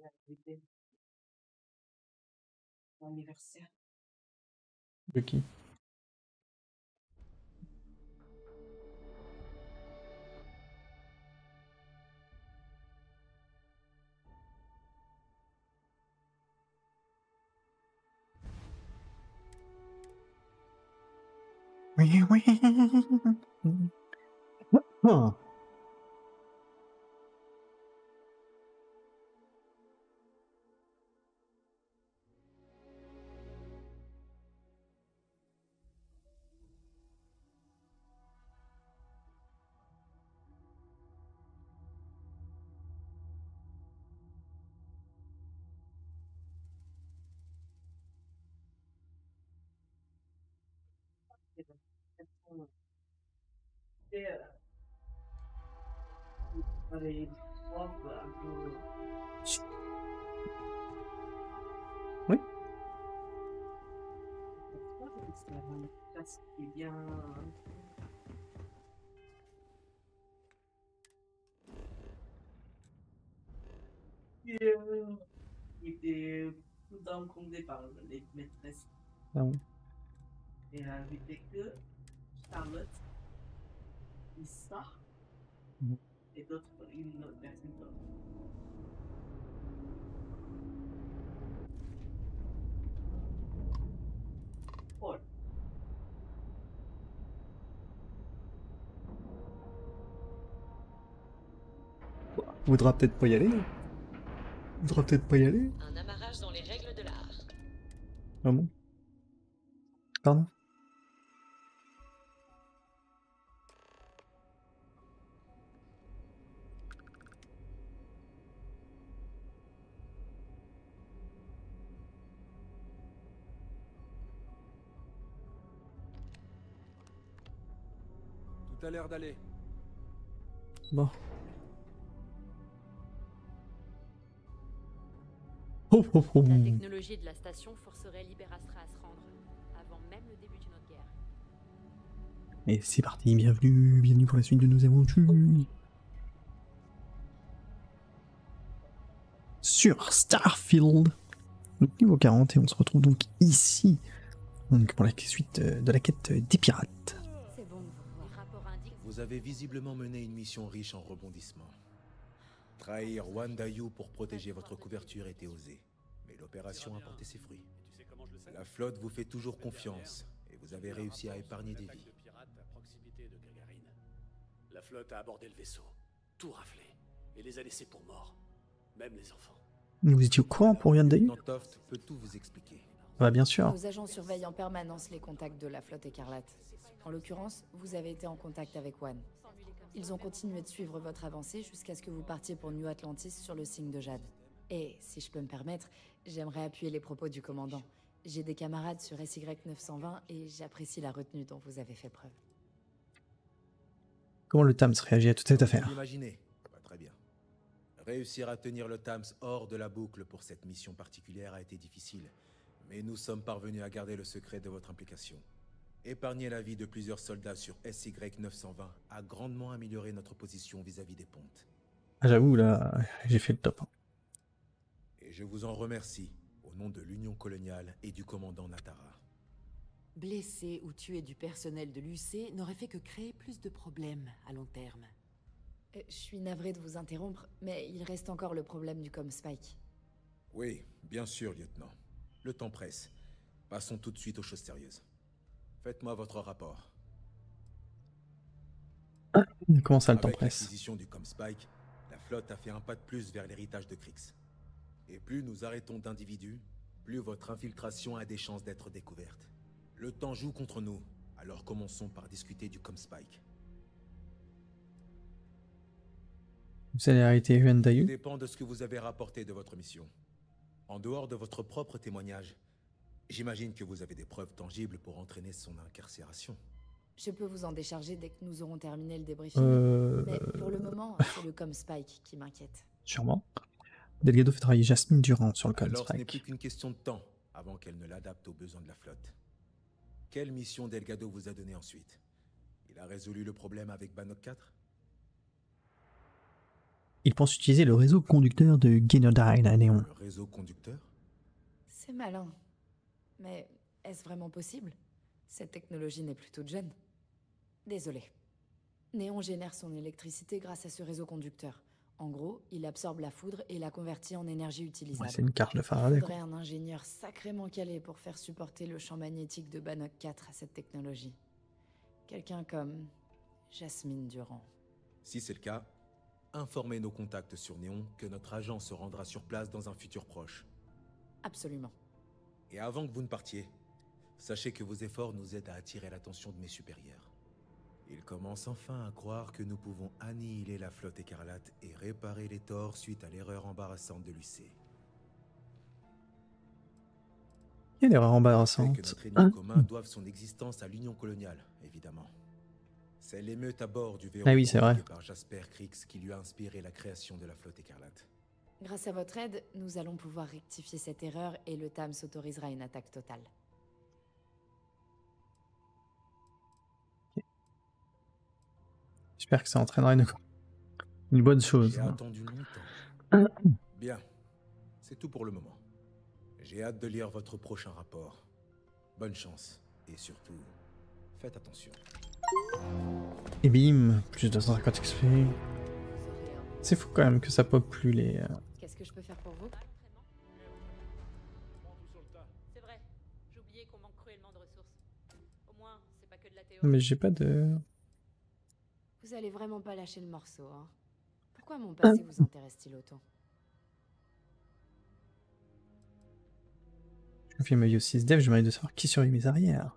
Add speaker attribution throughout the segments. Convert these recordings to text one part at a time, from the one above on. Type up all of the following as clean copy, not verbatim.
Speaker 1: Anniversaire.
Speaker 2: De qui? Oui, oui. Oh. Oui.
Speaker 1: Était tout encombré par les maîtresses.
Speaker 2: Ah bon.
Speaker 1: Et avec que Charlotte, Issa
Speaker 2: Mhm.
Speaker 1: et d'autres, une autre personne d'autre. Paul.
Speaker 2: Voudra peut-être pas y aller. Voudra peut-être pas y aller.
Speaker 3: Un amarrage dans les règles de l'art.
Speaker 2: Ah bon? Pardon?
Speaker 4: Tout a l'air d'aller.
Speaker 2: Bon. Oh, oh, oh.
Speaker 3: La technologie de la station forcerait Liberastra à se rendre, avant même le début d'une autre guerre.
Speaker 2: Et c'est parti, bienvenue, bienvenue pour la suite de nos aventures. Sur Starfield. Donc niveau 40 et on se retrouve donc ici. Donc pour la suite de la quête des pirates.
Speaker 3: C'est bon de vous voir. Les rapports indiquent.
Speaker 4: Vous avez visiblement mené une mission riche en rebondissements. Trahir Wandayu pour protéger votre couverture était osé, mais l'opération a porté ses fruits. La flotte vous fait toujours confiance et vous avez réussi à épargner des vies.
Speaker 5: La flotte a abordé le vaisseau, tout raflé, et les a laissés pour morts, même les enfants.
Speaker 2: Vous étiez au courant pour Yandayu?
Speaker 4: Lieutenant Toft peut tout vous expliquer.
Speaker 2: Bah bien sûr.
Speaker 6: Nos agents surveillent en permanence les contacts de la flotte écarlate. En l'occurrence, vous avez été en contact avec One. Ils ont continué de suivre votre avancée jusqu'à ce que vous partiez pour New Atlantis sur le signe de Jade. Et, si je peux me permettre, j'aimerais appuyer les propos du commandant. J'ai des camarades sur SY-920 et j'apprécie la retenue dont vous avez fait preuve.
Speaker 2: Comment le Tams réagit à toute cette affaire?
Speaker 4: Vous l'imaginez. Bah, très bien. Réussir à tenir le Tams hors de la boucle pour cette mission particulière a été difficile, mais nous sommes parvenus à garder le secret de votre implication. Épargner la vie de plusieurs soldats sur SY-920 a grandement amélioré notre position vis-à-vis des pontes.
Speaker 2: Ah, j'avoue, là, j'ai fait le top.
Speaker 4: Et je vous en remercie, au nom de l'Union coloniale et du commandant Natara.
Speaker 7: Blesser ou tuer du personnel de l'UC n'aurait fait que créer plus de problèmes à long terme.
Speaker 6: Je suis navrée de vous interrompre, mais il reste encore le problème du Comspike.
Speaker 4: Oui, bien sûr, lieutenant. Le temps presse. Passons tout de suite aux choses sérieuses. Faites-moi votre rapport.
Speaker 2: Comment ça, le temps
Speaker 4: Avec
Speaker 2: presse?
Speaker 4: l'acquisition du Comspike, la flotte a fait un pas de plus vers l'héritage de Kryx. Et plus nous arrêtons d'individus, plus votre infiltration a des chances d'être découverte. Le temps joue contre nous, alors commençons par discuter du Comspike.
Speaker 2: Vous allez arrêter
Speaker 4: Tout
Speaker 2: Yandayu?
Speaker 4: dépend de ce que vous avez rapporté de votre mission. En dehors de votre propre témoignage, j'imagine que vous avez des preuves tangibles pour entraîner son incarcération.
Speaker 6: Je peux vous en décharger dès que nous aurons terminé le débriefing. Mais pour le moment, c'est le Comspike qui m'inquiète.
Speaker 2: Sûrement. Delgado fait travailler Jasmine Durand sur le
Speaker 4: Alors ce n'est plus
Speaker 2: Comspike.
Speaker 4: qu'une question de temps avant qu'elle ne l'adapte aux besoins de la flotte. Quelle mission Delgado vous a donnée ensuite? Il a résolu le problème avec Bannock 4?
Speaker 2: Il pense utiliser le réseau conducteur de Genodyne à Néon.
Speaker 4: Le réseau conducteur?
Speaker 6: C'est malin. Mais est-ce vraiment possible? Cette technologie n'est plus toute jeune. Désolé. Néon génère son électricité grâce à ce réseau conducteur. En gros, il absorbe la foudre et la convertit en énergie utilisable.
Speaker 2: Ouais, c'est une carte de
Speaker 6: Il
Speaker 2: Faraday.
Speaker 6: faudrait un ingénieur sacrément calé pour faire supporter le champ magnétique de Bannock 4 à cette technologie. Quelqu'un comme Jasmine Durand.
Speaker 4: Si c'est le cas, informez nos contacts sur Néon que notre agent se rendra sur place dans un futur proche.
Speaker 6: Absolument.
Speaker 4: Et avant que vous ne partiez, sachez que vos efforts nous aident à attirer l'attention de mes supérieurs. Ils commencent enfin à croire que nous pouvons annihiler la flotte écarlate et réparer les torts suite à l'erreur embarrassante de l'UC.
Speaker 2: Il y a une erreur
Speaker 4: C'est que
Speaker 2: embarrassante.
Speaker 4: notre ennemi commun doive son existence à l'Union coloniale, évidemment. C'est l'émeute à bord du Véron
Speaker 2: Ah oui, c'est vrai.
Speaker 4: provoquée par Jasper Krix qui lui a inspiré la création de la flotte écarlate.
Speaker 6: Grâce à votre aide, nous allons pouvoir rectifier cette erreur et le TAM s'autorisera une attaque totale.
Speaker 2: J'espère que ça entraînera une bonne chose.
Speaker 4: J'ai
Speaker 2: hein.
Speaker 4: attendu longtemps. Bien, c'est tout pour le moment. J'ai hâte de lire votre prochain rapport. Bonne chance, et surtout, faites attention.
Speaker 2: Et bim, plus de 250 XP.
Speaker 6: Vous aurez un-
Speaker 2: C'est fou quand même que ça pop plus les...
Speaker 6: Qu'est-ce que je peux faire pour vous?
Speaker 3: C'est vrai, j'oubliais qu'on manque cruellement de ressources. Au moins, c'est pas que de la théorie.
Speaker 2: Mais j'ai pas de...
Speaker 6: Vous allez vraiment pas lâcher le morceau, hein? Pourquoi mon passé vous intéresse-t-il autant?
Speaker 2: Je fais Mario 6 Dev, j'aimerais de savoir qui surveille mes arrières.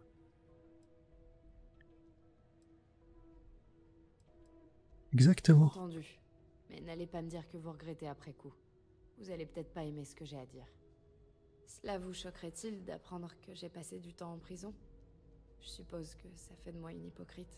Speaker 2: Exactement.
Speaker 6: Entendu. Mais n'allez pas me dire que vous regrettez après coup. Vous allez peut-être pas aimer ce que j'ai à dire. Cela vous choquerait-il d'apprendre que j'ai passé du temps en prison? Je suppose que ça fait de moi une hypocrite.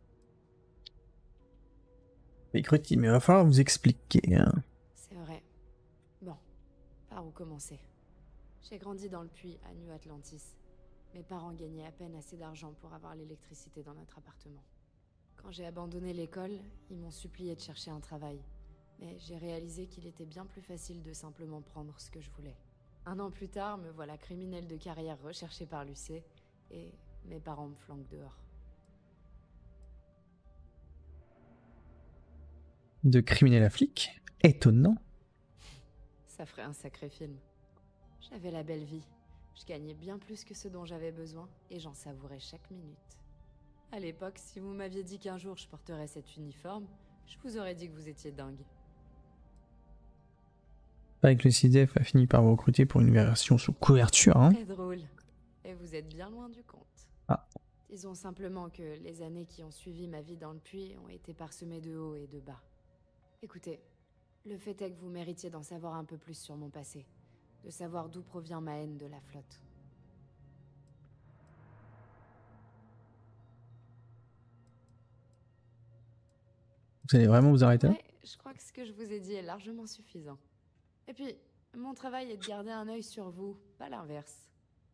Speaker 2: Écoutez, mais il va falloir vous expliquer. Hein.
Speaker 6: C'est vrai. Bon, par où commencer? J'ai grandi dans le puits à New Atlantis. Mes parents gagnaient à peine assez d'argent pour avoir l'électricité dans notre appartement. Quand j'ai abandonné l'école, ils m'ont supplié de chercher un travail. Mais j'ai réalisé qu'il était bien plus facile de simplement prendre ce que je voulais. 1 an plus tard, me voilà criminel de carrière recherché par l'UC, et mes parents me flanquent dehors.
Speaker 2: De criminel à flic. Étonnant.
Speaker 6: Ça ferait un sacré film. J'avais la belle vie. Je gagnais bien plus que ce dont j'avais besoin, et j'en savourais chaque minute. À l'époque, si vous m'aviez dit qu'un jour je porterais cet uniforme, je vous aurais dit que vous étiez dingue.
Speaker 2: Avec le CDF a fini par vous recruter pour une version sous couverture. Hein.
Speaker 6: Très drôle. Et vous êtes bien loin du compte.
Speaker 2: Ah.
Speaker 6: Disons simplement que les années qui ont suivi ma vie dans le puits ont été parsemées de hauts et de bas. Écoutez, le fait est que vous méritiez d'en savoir un peu plus sur mon passé. De savoir d'où provient ma haine de la flotte.
Speaker 2: Vous allez vraiment vous arrêter là?
Speaker 6: Ouais, je crois que ce que je vous ai dit est largement suffisant. Et puis, mon travail est de garder un œil sur vous, pas l'inverse.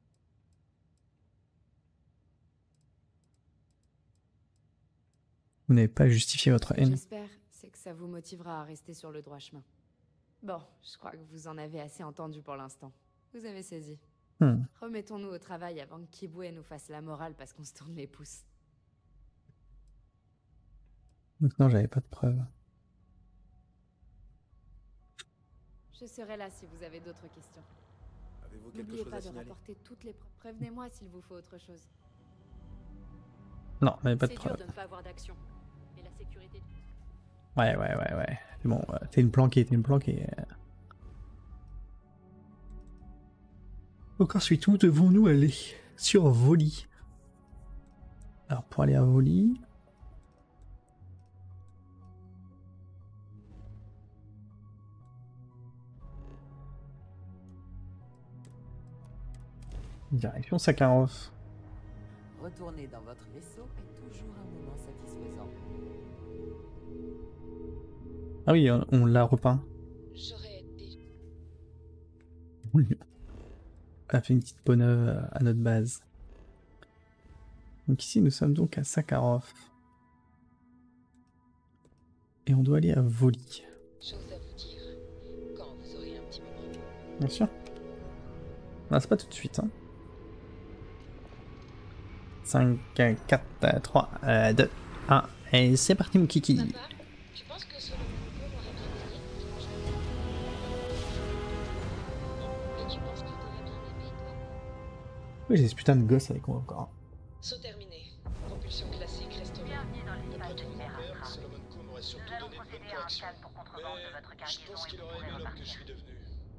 Speaker 2: Vous n'avez pas justifié votre
Speaker 6: Ce que
Speaker 2: haine.
Speaker 6: j'espère, c'est que ça vous motivera à rester sur le droit chemin. Bon, je crois que vous en avez assez entendu pour l'instant. Vous avez saisi. Remettons-nous au travail avant que Kibwe nous fasse la morale parce qu'on se tourne les pouces.
Speaker 2: Donc non, j'avais pas de preuves.
Speaker 6: Je serai là si vous avez d'autres questions.
Speaker 4: Avez-vous quelque
Speaker 6: N'oubliez
Speaker 4: chose
Speaker 6: pas
Speaker 4: à
Speaker 6: de
Speaker 4: signaler?
Speaker 6: rapporter toutes les preuves. Prévenez-moi s'il vous faut autre chose.
Speaker 2: Non, j'avais pas de
Speaker 3: C'est dur
Speaker 2: preuves.
Speaker 3: de ne pas avoir d'action. Mais la sécurité...
Speaker 2: Ouais. C'est bon, t'es une planquée. Donc ensuite, où devons-nous aller? Sur Voli. Alors pour aller à Voli... Direction Sakharov.
Speaker 7: Retourner dans votre vaisseau est toujours un moment satisfaisant.
Speaker 2: Ah oui, on l'a repeint.
Speaker 6: J'aurais déjà...
Speaker 2: On a fait une petite bonne œuvre à notre base. Donc ici, nous sommes donc à Sakharov. Et on doit aller à Voli.
Speaker 8: Chose à vous dire, quand vous aurez un petit moment.
Speaker 2: Bien sûr. Ah, c'est pas tout de suite. Hein. 5, 4, 3, 2, 1. Et c'est parti, mon kiki.
Speaker 8: Papa, tu penses que Solomon Cook aurait bien aimé? Et tu penses qu'il t'aurait bien aimé, toi?
Speaker 2: Oui, j'ai ce putain de gosse avec moi encore.
Speaker 8: Saut terminé. Propulsion classique restaurée.
Speaker 9: Bienvenue dans l'espace de
Speaker 5: Mon
Speaker 9: l'hiver
Speaker 5: père,
Speaker 9: Astra.
Speaker 5: Solomon Cook m'aurait
Speaker 9: Nous
Speaker 5: surtout
Speaker 9: allons
Speaker 5: donné de bonnes
Speaker 9: procéder à un
Speaker 5: corrections.
Speaker 9: scan pour contrebande de votre
Speaker 5: Mais je
Speaker 9: cargaison
Speaker 5: pense
Speaker 9: et
Speaker 5: qu'il
Speaker 9: vous
Speaker 5: aurait
Speaker 9: pourrez
Speaker 5: aimé l'homme que je
Speaker 9: repartir.
Speaker 5: suis devenu.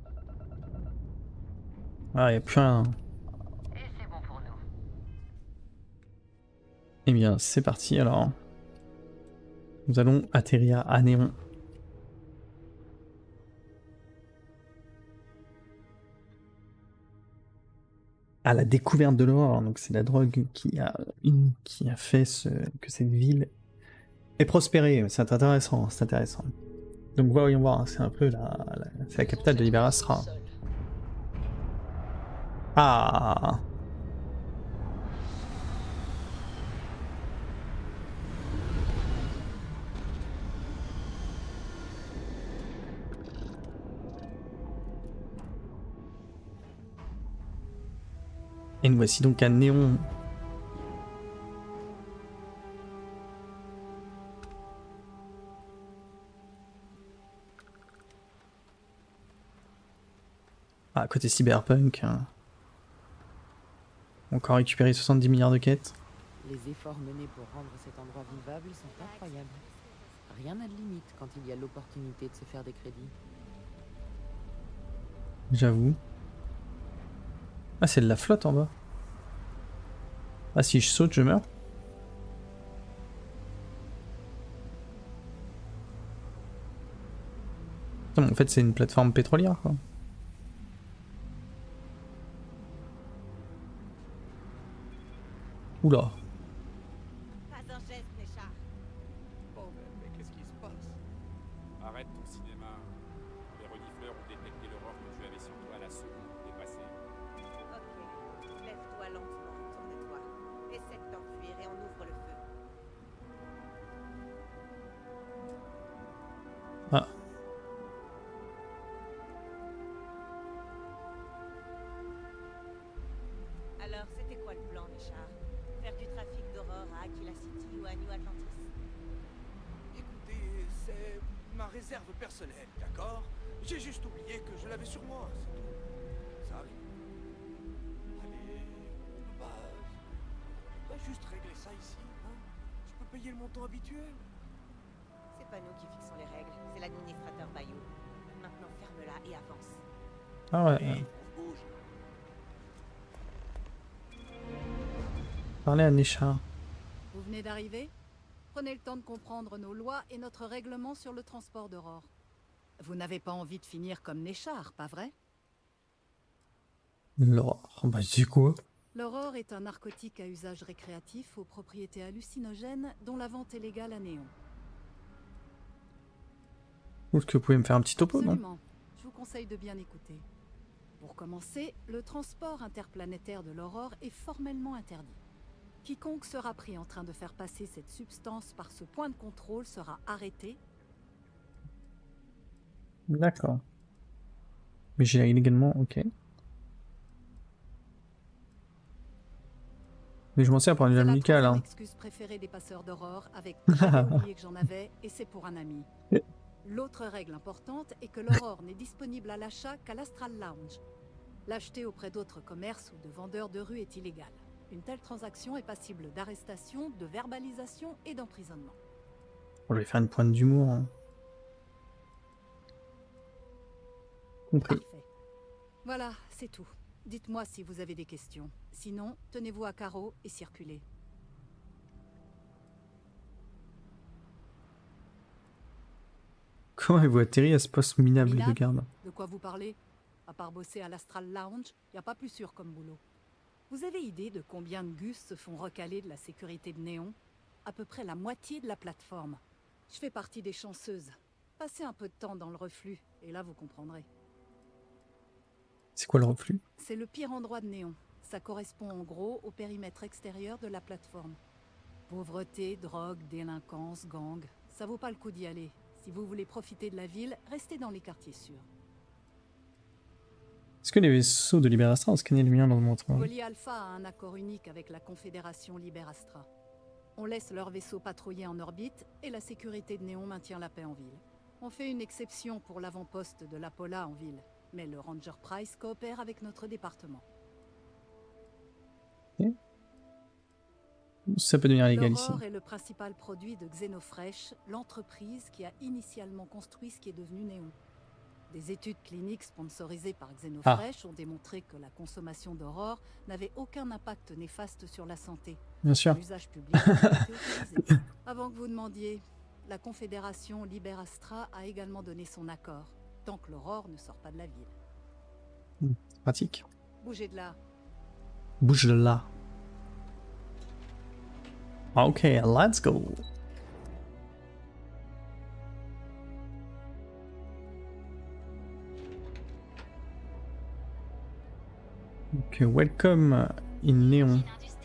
Speaker 2: Ah, y'a plus un.
Speaker 9: Et c'est bon pour nous.
Speaker 2: Eh bien, c'est parti alors. Nous allons atterrir à Néon. À la découverte de l'or, donc c'est la drogue qui a fait que cette ville ait prospéré. C'est intéressant, c'est intéressant. Donc voyons voir, c'est un peu c'est la capitale de l'hiver Astra. Ah. Et nous voici donc à Néon. Ah, côté cyberpunk. Hein. Encore récupéré 70 milliards de quêtes.
Speaker 7: Les efforts menés pour rendre cet endroit vivable sont incroyables. Rien n'a de limite quand il y a l'opportunité de se faire des crédits.
Speaker 2: J'avoue. Ah, c'est de la flotte en bas. Ah, si je saute, je meurs. Putain, en fait, c'est une plateforme pétrolière, quoi. Oula.
Speaker 3: Pas un geste, Néchar.
Speaker 10: Oh, mais qu'est-ce qui se passe? Arrête ton cinéma. Les renifleurs ont détecté l'aurore que tu avais sur toi à la seconde où t'es passé.
Speaker 3: Ok. Lève-toi lentement, tourne-toi. Essaie de t'enfuir et on ouvre le feu.
Speaker 2: Ah.
Speaker 3: Alors, c'était quoi le plan, Néchar? Faire du trafic d'Aurore à Aquila City ou à New Atlantis?
Speaker 10: Écoutez, c'est ma réserve personnelle, d'accord? J'ai juste oublié que je l'avais sur moi, c'est tout. Ça arrive. Allez, on peut juste régler ça ici, hein? Je peux payer le montant habituel.
Speaker 3: C'est pas nous qui fixons les règles, c'est l'administrateur Bayou. Maintenant, ferme-la et avance.
Speaker 2: Ah ouais.
Speaker 10: Vite, on bouge.
Speaker 2: Parlez à Néchar.
Speaker 11: Vous venez d'arriver? Prenez le temps de comprendre nos lois et notre règlement sur le transport d'Aurore. Vous n'avez pas envie de finir comme Néchar, pas vrai?
Speaker 2: L'or. Bah, c'est quoi?
Speaker 11: L'aurore est un narcotique à usage récréatif aux propriétés hallucinogènes dont la vente est légale à Néon.
Speaker 2: Est-ce que vous pouvez me faire un petit topo, non?
Speaker 11: Absolument. Je vous conseille de bien écouter. Pour commencer, le transport interplanétaire de l'aurore est formellement interdit. Quiconque sera pris en train de faire passer cette substance par ce point de contrôle sera arrêté.
Speaker 2: D'accord. Mais j'ai illégalement, ok. Mais je m'en sers pour un
Speaker 11: C'est
Speaker 2: usage
Speaker 11: la
Speaker 2: médical,
Speaker 11: troisième
Speaker 2: hein.
Speaker 11: excuse préférée des passeurs d'aurore, avec j'avais oublié que j'en avais et c'est pour un ami. L'autre règle importante est que l'aurore n'est disponible à l'achat qu'à l'Astral Lounge. L'acheter auprès d'autres commerces ou de vendeurs de rue est illégal. Une telle transaction est passible d'arrestation, de verbalisation et d'emprisonnement.
Speaker 2: Bon, je vais faire une pointe d'humour. Hein. Compris.
Speaker 11: Parfait. Voilà, c'est tout. Dites-moi si vous avez des questions. Sinon, tenez-vous à carreau et circulez.
Speaker 2: Comment avez-vous atterri à ce poste minable de
Speaker 11: Minable
Speaker 2: garde?
Speaker 11: De quoi vous parlez? À part bosser à l'Astral Lounge, y a pas plus sûr comme boulot. Vous avez idée de combien de gus se font recaler de la sécurité de Néon? À peu près la moitié de la plateforme. Je fais partie des chanceuses. Passez un peu de temps dans le reflux, et là vous comprendrez.
Speaker 2: C'est quoi le reflux?
Speaker 11: C'est le pire endroit de Néon. Ça correspond en gros au périmètre extérieur de la plateforme. Pauvreté, drogue, délinquance, gang. Ça vaut pas le coup d'y aller. Si vous voulez profiter de la ville, restez dans les quartiers sûrs.
Speaker 2: Est-ce que les vaisseaux de Liberastra ont scanné le mien dans le montre?
Speaker 11: Poly Alpha a un accord unique avec la Confédération Liberastra. On laisse leurs vaisseaux patrouiller en orbite et la sécurité de Néon maintient la paix en ville. On fait une exception pour l'avant-poste de l'Apolla en ville, mais le Ranger Price coopère avec notre département.
Speaker 2: Okay. Ça peut devenir légal ici.
Speaker 11: L'Aurore est le principal produit de Xenofresh, l'entreprise qui a initialement construit ce qui est devenu Néon. Des études cliniques sponsorisées par Xenofresh ont démontré que la consommation d'Aurore n'avait aucun impact néfaste sur la santé.
Speaker 2: Bien sûr.
Speaker 11: L'usage public a été autorisé. Avant que vous demandiez, la Confédération Liberastra a également donné son accord, tant que l'Aurore ne sort pas de la ville.
Speaker 2: Pratique.
Speaker 11: Bougez de là.
Speaker 2: Bouge de là. Ok, let's go. Ok, welcome in Néon.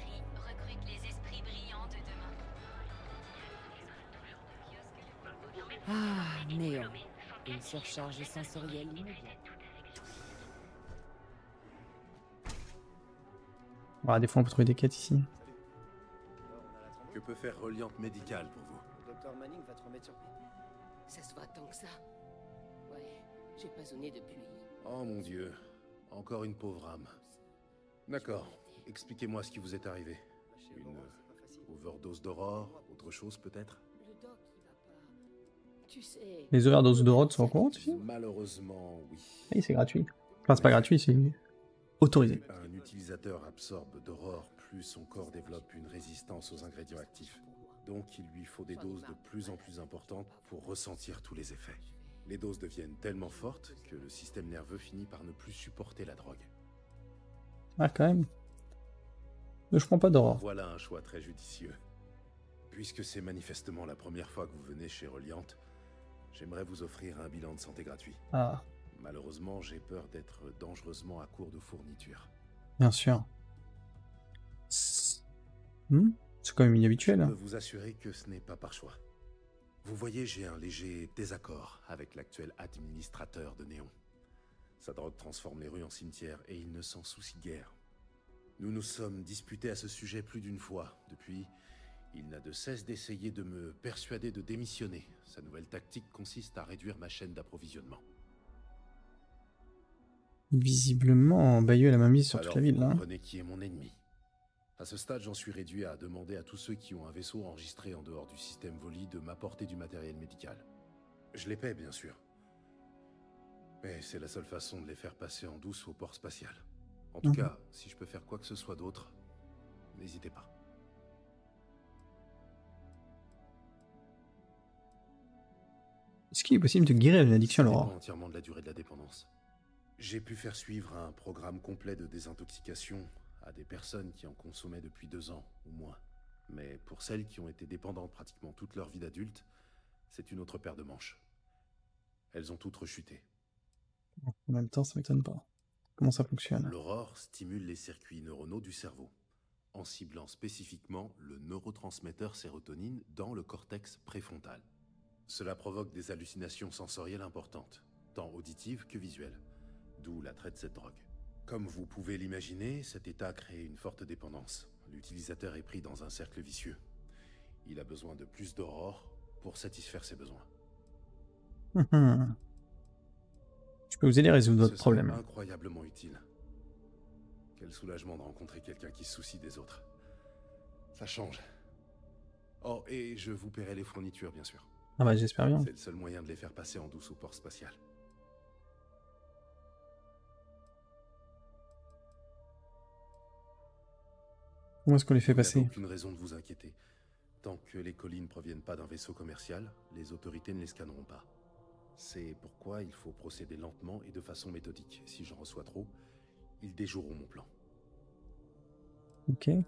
Speaker 7: Ah, Néon. Une surcharge sensorielle immédiate.
Speaker 2: Ah, des fois on peut trouver des quêtes ici.
Speaker 12: Que peut faire Reliant Médical pour vous?
Speaker 13: Le docteur Manning va te remettre sur pied.
Speaker 8: Ça se voit tant que ça. Ouais, j'ai pas sonné depuis.
Speaker 12: Oh mon Dieu, encore une pauvre âme. D'accord, expliquez-moi ce qui vous est arrivé. Une overdose d'aurore, autre chose peut-être?
Speaker 8: Le doc, il va pas. Tu sais.
Speaker 2: Les overdoses d'Aurore sont au courant, tu sais?
Speaker 12: Malheureusement, oui.
Speaker 2: Oui, c'est gratuit. Enfin, c'est pas gratuit, c'est autorisé.
Speaker 12: Un utilisateur absorbe d'aurore, plus son corps développe une résistance aux ingrédients actifs. Donc il lui faut des doses de plus en plus importantes pour ressentir tous les effets. Les doses deviennent tellement fortes que le système nerveux finit par ne plus supporter la drogue.
Speaker 2: Ah, quand même. Je prends pas d'Aurore.
Speaker 12: Voilà un choix très judicieux. Puisque c'est manifestement la première fois que vous venez chez Reliant, j'aimerais vous offrir un bilan de santé gratuit.
Speaker 2: Ah.
Speaker 12: Malheureusement, j'ai peur d'être dangereusement à court de fournitures.
Speaker 2: Bien sûr. C'est quand même inhabituel.
Speaker 12: Je peux vous assurer que ce n'est pas par choix. Vous voyez, j'ai un léger désaccord avec l'actuel administrateur de Néon. Sa drogue transforme les rues en cimetières et il ne s'en soucie guère. Nous nous sommes disputés à ce sujet plus d'une fois. Depuis, il n'a de cesse d'essayer de me persuader de démissionner. Sa nouvelle tactique consiste à réduire ma chaîne d'approvisionnement.
Speaker 2: Visiblement, Bayeux a la main mise sur toute la ville.
Speaker 12: Vous
Speaker 2: Là.
Speaker 12: comprenez qui est mon ennemi. À ce stade, j'en suis réduit à demander à tous ceux qui ont un vaisseau enregistré en dehors du système Voli de m'apporter du matériel médical. Je les paie, bien sûr. Mais c'est la seule façon de les faire passer en douce au port spatial. En tout cas, si je peux faire quoi que ce soit d'autre, n'hésitez pas.
Speaker 2: Est-ce qu'il est possible de guérir une addiction à
Speaker 12: Ça
Speaker 2: l'Aurore?
Speaker 12: dépend entièrement de la durée de la dépendance. J'ai pu faire suivre un programme complet de désintoxication à des personnes qui en consommaient depuis 2 ans ou moins. Mais pour celles qui ont été dépendantes pratiquement toute leur vie d'adulte, c'est une autre paire de manches. Elles ont toutes rechuté.
Speaker 2: En même temps, ça m'étonne pas. Comment ça fonctionne?
Speaker 12: L'aurore stimule les circuits neuronaux du cerveau, en ciblant spécifiquement le neurotransmetteur sérotonine dans le cortex préfrontal. Cela provoque des hallucinations sensorielles importantes, tant auditives que visuelles, d'où l'attrait de cette drogue. Comme vous pouvez l'imaginer, cet état crée une forte dépendance. L'utilisateur est pris dans un cercle vicieux. Il a besoin de plus d'aurore pour satisfaire ses besoins.
Speaker 2: Je peux vous aider à résoudre votre
Speaker 12: Ce
Speaker 2: problème.
Speaker 12: serait incroyablement utile. Quel soulagement de rencontrer quelqu'un qui se soucie des autres. Ça change. Oh, et je vous paierai les fournitures, bien sûr.
Speaker 2: Ah bah j'espère bien.
Speaker 12: C'est le seul moyen de les faire passer en douce au port spatial.
Speaker 2: Comment est-ce qu'on les fait
Speaker 12: Vous n'avez
Speaker 2: passer?
Speaker 12: aucune raison de vous inquiéter. Tant que les colis ne proviennent pas d'un vaisseau commercial, les autorités ne les scanneront pas. C'est pourquoi il faut procéder lentement et de façon méthodique. Si j'en reçois trop, ils déjoueront mon plan.
Speaker 2: Ok. J'espère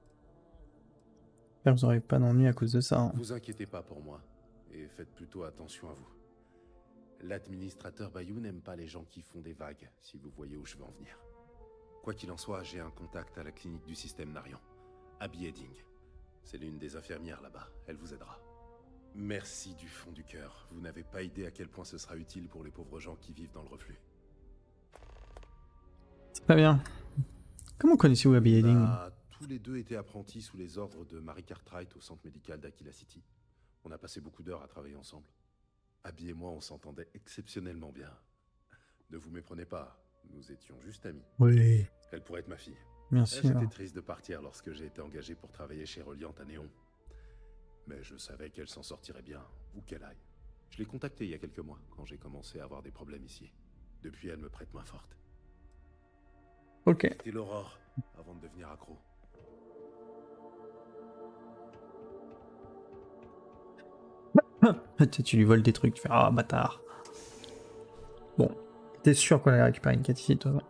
Speaker 2: que vous n'aurez pas d'ennui à cause de ça. Hein.
Speaker 12: Vous inquiétez pas pour moi, et faites plutôt attention à vous. L'administrateur Bayou n'aime pas les gens qui font des vagues, si vous voyez où je veux en venir. Quoi qu'il en soit, j'ai un contact à la clinique du système Narian, Abby Edding. C'est l'une des infirmières là-bas, elle vous aidera. Merci du fond du cœur. Vous n'avez pas idée à quel point ce sera utile pour les pauvres gens qui vivent dans le reflux.
Speaker 2: C'est pas bien. Comment connaissez-vous Abby Heading?
Speaker 12: Tous les deux étaient apprentis sous les ordres de Mary Cartwright au centre médical d'Aquila City. On a passé beaucoup d'heures à travailler ensemble. Abby et moi, on s'entendait exceptionnellement bien. Ne vous méprenez pas, nous étions juste amis.
Speaker 2: Oui.
Speaker 12: Elle pourrait être ma fille.
Speaker 2: Bien sûr.
Speaker 12: J'étais triste de partir lorsque j'ai été engagé pour travailler chez Reliant à Néon. Mais je savais qu'elle s'en sortirait bien, où qu'elle aille. Je l'ai contactée il y a quelques mois, quand j'ai commencé à avoir des problèmes ici. Depuis, elle me prête main forte.
Speaker 2: Ok.
Speaker 12: C'était l'aurore, avant de devenir accro.
Speaker 2: Tu lui voles des trucs, tu fais ah bâtard. Bon, t'es sûr qu'on allait récupérer une quête ici, toi?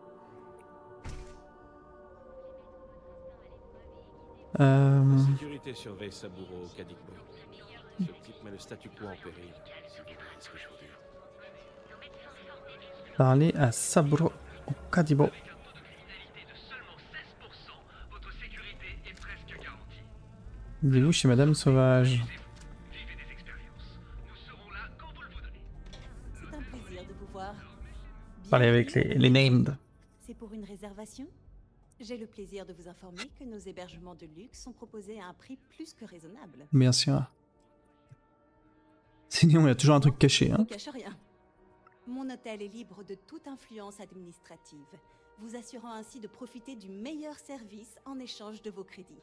Speaker 14: La sécurité surveille Saburo au Kadikbo. Ce type met le statu quo en péril, si vous voyez ce que je veux dire.
Speaker 2: Parler à Saburo au Kadibo. Rendez-vous chez Madame Sauvage.
Speaker 15: C'est un plaisir de vous voir.
Speaker 2: Parler avec les named.
Speaker 15: C'est pour une réservation? J'ai le plaisir de vous informer que nos hébergements de luxe sont proposés à un prix plus que raisonnable.
Speaker 2: Bien sûr. Sinon, il y a toujours un truc caché,
Speaker 15: Je ne
Speaker 2: hein.
Speaker 15: vous cache rien. Mon hôtel est libre de toute influence administrative, vous assurant ainsi de profiter du meilleur service en échange de vos crédits.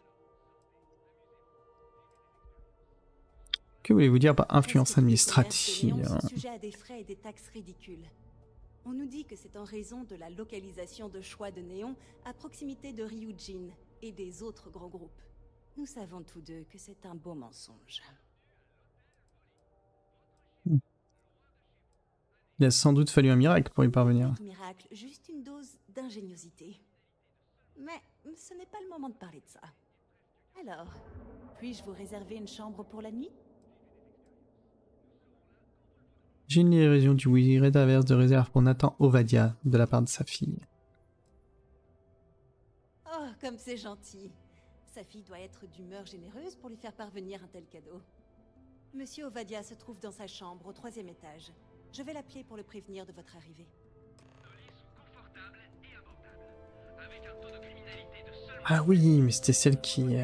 Speaker 2: Que voulez-vous dire par influence
Speaker 15: Presque tous les commerces
Speaker 2: administrative?
Speaker 15: de Néon sont sujets à des frais et des taxes ridicules. On nous dit que c'est en raison de la localisation de choix de Néon à proximité de Ryujin et des autres grands groupes. Nous savons tous deux que c'est un beau mensonge.
Speaker 2: Il a sans doute fallu un miracle pour y parvenir.
Speaker 15: Miracle, juste une dose d'ingéniosité. Mais ce n'est pas le moment de parler de ça. Alors, puis-je vous réserver une chambre pour la nuit?
Speaker 2: J'ai une livraison du Willy Red Averse de réserve pour Nathan Ovadia de la part de sa fille.
Speaker 15: Oh, comme c'est gentil. Sa fille doit être d'humeur généreuse pour lui faire parvenir un tel cadeau. Monsieur Ovadia se trouve dans sa chambre au 3e étage. Je vais l'appeler pour le prévenir de votre arrivée.
Speaker 2: Ah oui, mais c'était celle qui...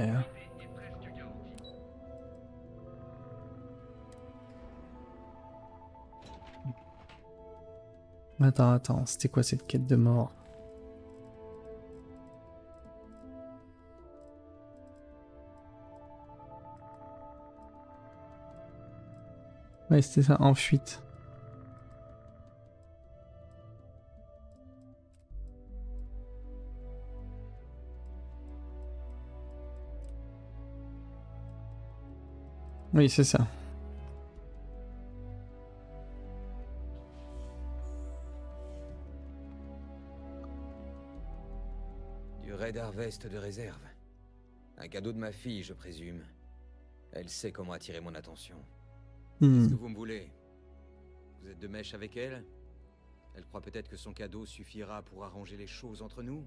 Speaker 2: Attends, c'était quoi cette quête de mort? Ouais, c'était ça, en fuite. Oui, c'est ça.
Speaker 16: Du Red Harvest de réserve. Un cadeau de ma fille, je présume. Elle sait comment attirer mon attention. Qu'est-ce que vous me voulez? Vous êtes de mèche avec elle? Elle croit peut-être que son cadeau suffira pour arranger les choses entre nous?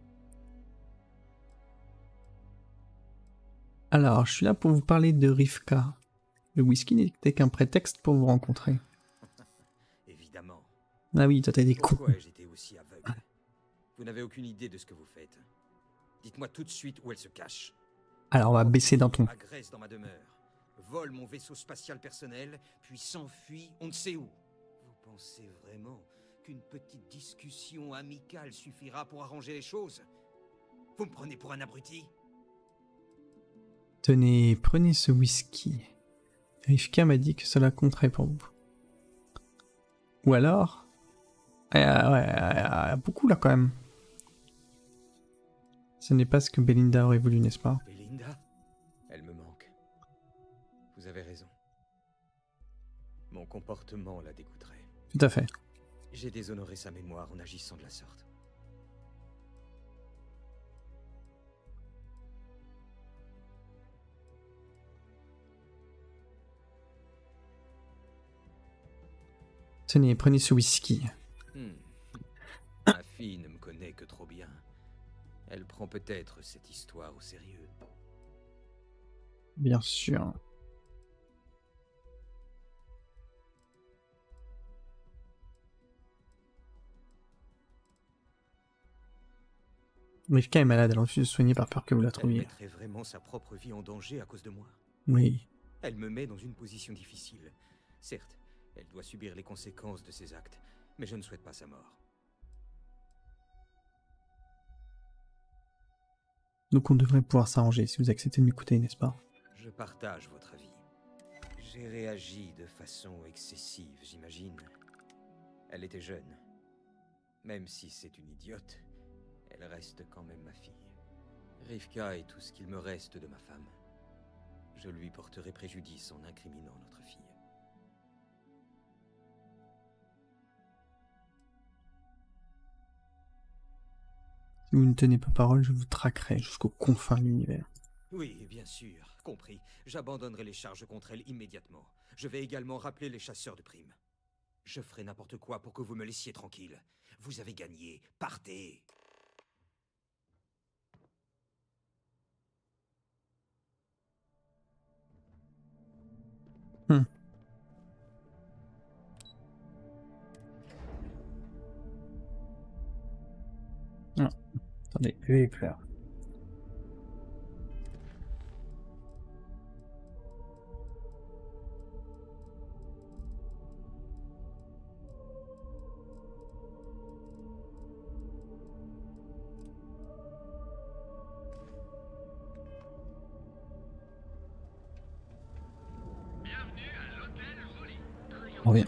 Speaker 2: Alors, je suis là pour vous parler de Rivka. Le whisky n'était qu'un prétexte pour vous rencontrer.
Speaker 16: Évidemment.
Speaker 2: Ah oui, toi t'as des coups.
Speaker 16: Pourquoi j'étais aussi aveugle? Vous n'avez aucune idée de ce que vous faites. Dites-moi tout de suite où elle se cache.
Speaker 2: Alors on va baisser d'un ton.
Speaker 16: Agresse dans ma demeure, vole mon vaisseau spatial personnel, puis s'enfuit on ne sait où. Vous pensez vraiment qu'une petite discussion amicale suffira pour arranger les choses? Vous me prenez pour un abruti?
Speaker 2: Tenez, prenez ce whisky. Rivka m'a dit que cela compterait pour vous. Ou alors... ouais, beaucoup là quand même. Ce n'est pas ce que Belinda aurait voulu, n'est-ce pas?
Speaker 16: Belinda? Elle me manque. Vous avez raison. Mon comportement la dégoûterait.
Speaker 2: Tout à fait.
Speaker 16: J'ai déshonoré sa mémoire en agissant de la sorte.
Speaker 2: Tenez, prenez ce whisky.
Speaker 16: Ma fille ne me connaît que trop bien. Elle prend peut-être cette histoire au sérieux.
Speaker 2: Bien sûr. Rivka est malade, elle refuse de se soigner par peur que vous la
Speaker 16: Elle
Speaker 2: trouviez.
Speaker 16: mettrait vraiment sa propre vie en danger à cause de moi.
Speaker 2: Oui.
Speaker 16: Elle me met dans une position difficile. Certes, elle doit subir les conséquences de ses actes, mais je ne souhaite pas sa mort.
Speaker 2: Donc on devrait pouvoir s'arranger si vous acceptez de m'écouter, n'est-ce pas?
Speaker 16: Je partage votre avis. J'ai réagi de façon excessive, j'imagine. Elle était jeune. Même si c'est une idiote, elle reste quand même ma fille. Rivka est tout ce qu'il me reste de ma femme. Je lui porterai préjudice en incriminant notre fille.
Speaker 2: Si vous ne tenez pas parole, je vous traquerai jusqu'aux confins de l'univers.
Speaker 16: Oui, bien sûr, compris. J'abandonnerai les charges contre elle immédiatement. Je vais également rappeler les chasseurs de primes. Je ferai n'importe quoi pour que vous me laissiez tranquille. Vous avez gagné, partez!
Speaker 2: Ah, attendez, je vais éclair. Reviens.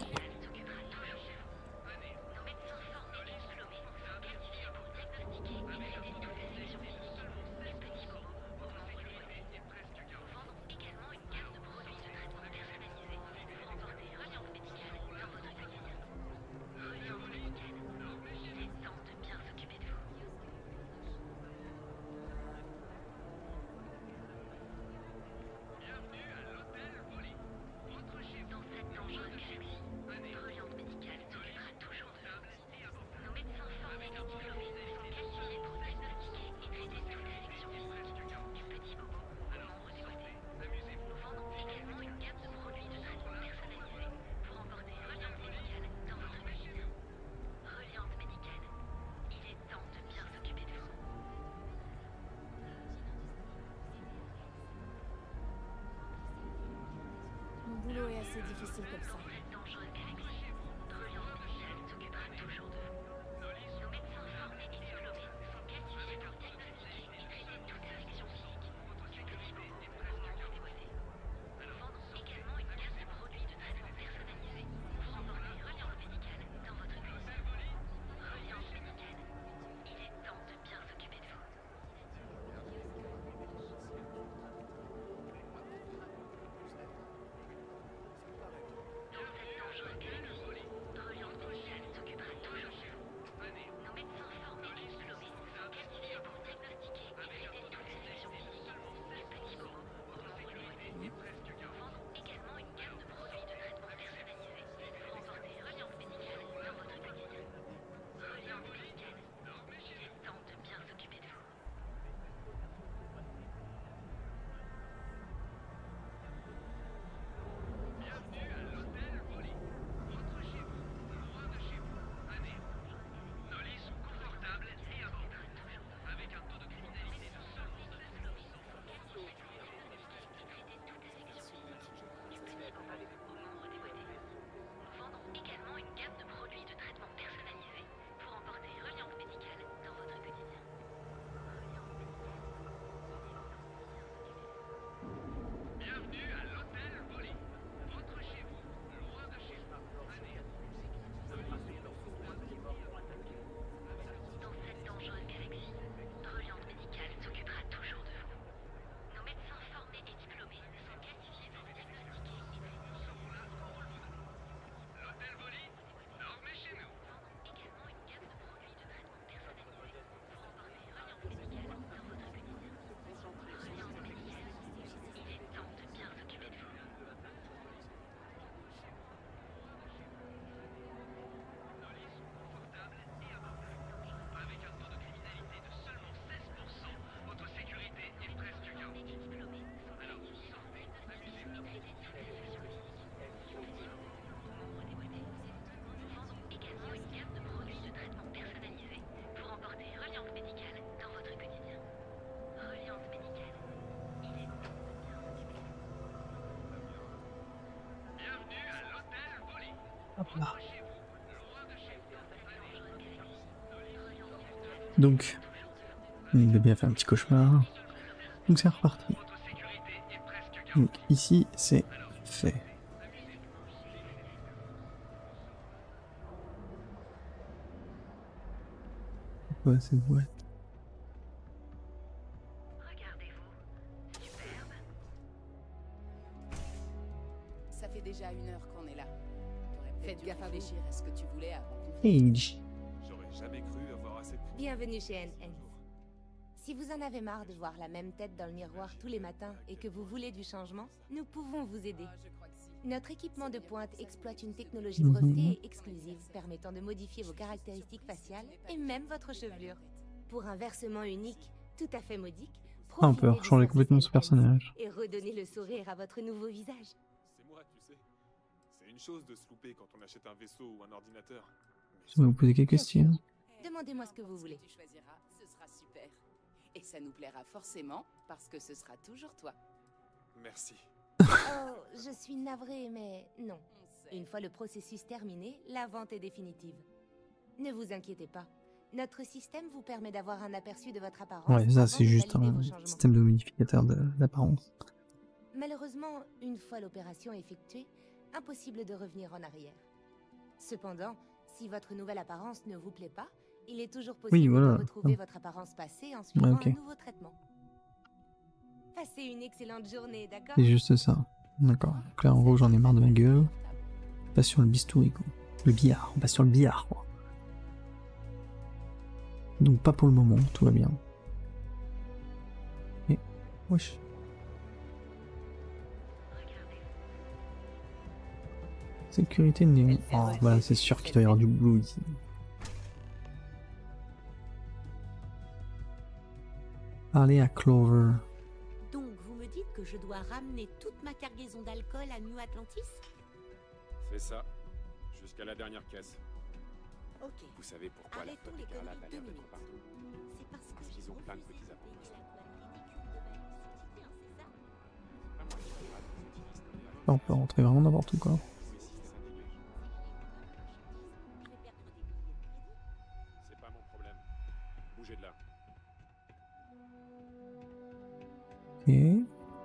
Speaker 6: Mon boulot est assez difficile comme ça.
Speaker 15: Dans
Speaker 2: Hop là. Donc, le bébé a fait un petit cauchemar. Donc c'est reparti. Donc ici, c'est fait. Quoi cette boîte?
Speaker 17: Ça fait déjà 1 heure qu'on est là. Faites gaffe à réfléchir à ce que tu voulais avant.
Speaker 2: Age.
Speaker 14: J'aurais jamais cru avoir assez de...
Speaker 18: Bienvenue chez NN. Si vous en avez marre de voir la même tête dans le miroir tous les matins et que vous voulez du changement, nous pouvons vous aider. Notre équipement de pointe exploite une technologie brevetée et exclusive permettant de modifier vos caractéristiques faciales et même votre chevelure. Pour un versement unique, tout à fait modique,
Speaker 2: Ah, on peut changer complètement son personnage.
Speaker 18: et redonner le sourire à votre nouveau visage.
Speaker 14: C'est moi, tu sais. C'est une chose de se louper quand on achète un vaisseau ou un ordinateur.
Speaker 2: Je vais vous poser quelques questions.
Speaker 18: Demandez-moi ce que vous voulez.
Speaker 17: Tu choisiras, ce sera super. Et ça nous plaira forcément parce que ce sera toujours toi.
Speaker 14: Merci.
Speaker 18: Oh, je suis navrée, mais non. Une fois le processus terminé, la vente est définitive. Ne vous inquiétez pas. Notre système vous permet d'avoir un aperçu de votre apparence.
Speaker 2: Ouais, ça
Speaker 18: avant
Speaker 2: c'est
Speaker 18: de
Speaker 2: juste
Speaker 18: valider
Speaker 2: un
Speaker 18: vos changements.
Speaker 2: système de modificateur d'apparence.
Speaker 18: Malheureusement, une fois l'opération effectuée, impossible de revenir en arrière. Cependant, si votre nouvelle apparence ne vous plaît pas, il est toujours possible
Speaker 2: Oui, voilà.
Speaker 18: de retrouver votre apparence passée en suivant
Speaker 2: ok.
Speaker 18: un nouveau traitement. Passez une excellente journée, d'accord?
Speaker 2: C'est juste ça. D'accord. Donc là, en gros, j'en ai marre de ma gueule. On passe sur le bistouri, quoi. Le billard. On passe sur le billard, quoi. Donc pas pour le moment, tout va bien. Et... wesh. Sécurité de néon. Oh, bah c'est sûr qu'il doit y avoir du boulot ici. Parler à Clover.
Speaker 19: Donc vous me dites que je dois ramener toute ma cargaison d'alcool à New Atlantis?
Speaker 14: C'est ça. Jusqu'à la dernière caisse.
Speaker 19: Ok.
Speaker 14: Vous savez pourquoi la
Speaker 19: Arrêtons
Speaker 14: flotte
Speaker 19: les
Speaker 14: écarlate a
Speaker 19: conneries
Speaker 14: l'air
Speaker 19: 2
Speaker 14: d'être
Speaker 19: minutes.
Speaker 14: partout?
Speaker 19: C'est parce que
Speaker 14: Parce qu'ils ont plein de petits appareils.
Speaker 2: Là, on peut rentrer vraiment n'importe où, quoi.
Speaker 14: C'est pas mon problème. Bougez de là.
Speaker 2: Ok.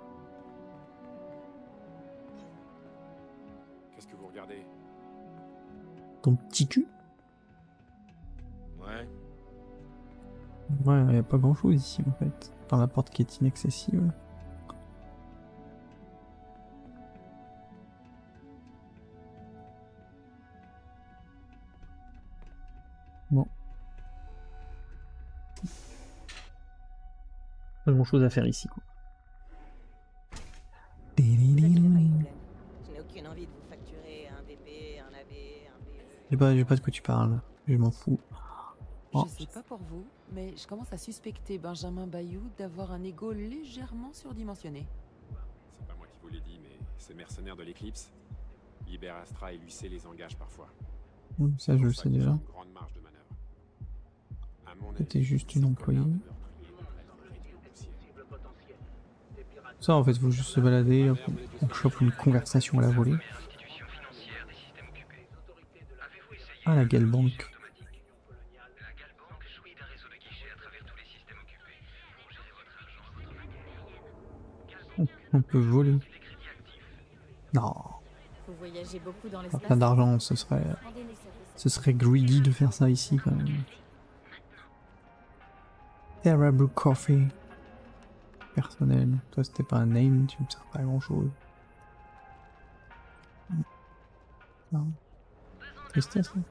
Speaker 14: Qu'est-ce que vous regardez?
Speaker 2: Ton petit cul?
Speaker 16: Ouais.
Speaker 2: Ouais, y a pas grand chose ici en fait. Par la porte qui est inaccessible. Bon. Pas grand chose à faire ici, quoi.
Speaker 19: Je n'ai aucune envie de vous facturer un DP, un AB, un BE.
Speaker 2: J'ai pas de quoi tu parles. Je m'en fous. Oh.
Speaker 7: Je sais pas pour vous, mais je commence à suspecter Benjamin Bayou d'avoir un ego légèrement surdimensionné.
Speaker 14: C'est pas moi qui vous l'ai dit, mais ces mercenaires de l'Éclipse, Liber Astra et l'UC les engagent parfois.
Speaker 2: Ça, je le sais déjà.
Speaker 14: Une grande marge de manœuvre. À mon avis,
Speaker 2: C'était juste une employée. Ça, en fait, faut juste se balader, hop, on chope une conversation à la volée. Ah, la Galbank. On peut voler. Non.
Speaker 6: Vous voyagez beaucoup dans
Speaker 2: Pas
Speaker 6: l'espace.
Speaker 2: plein d'argent, ce serait greedy de faire ça ici quand même. Terrible Coffee. Personnel. Toi, c'était pas un name, tu me sers pas à grand chose. Non. Tristesse, là.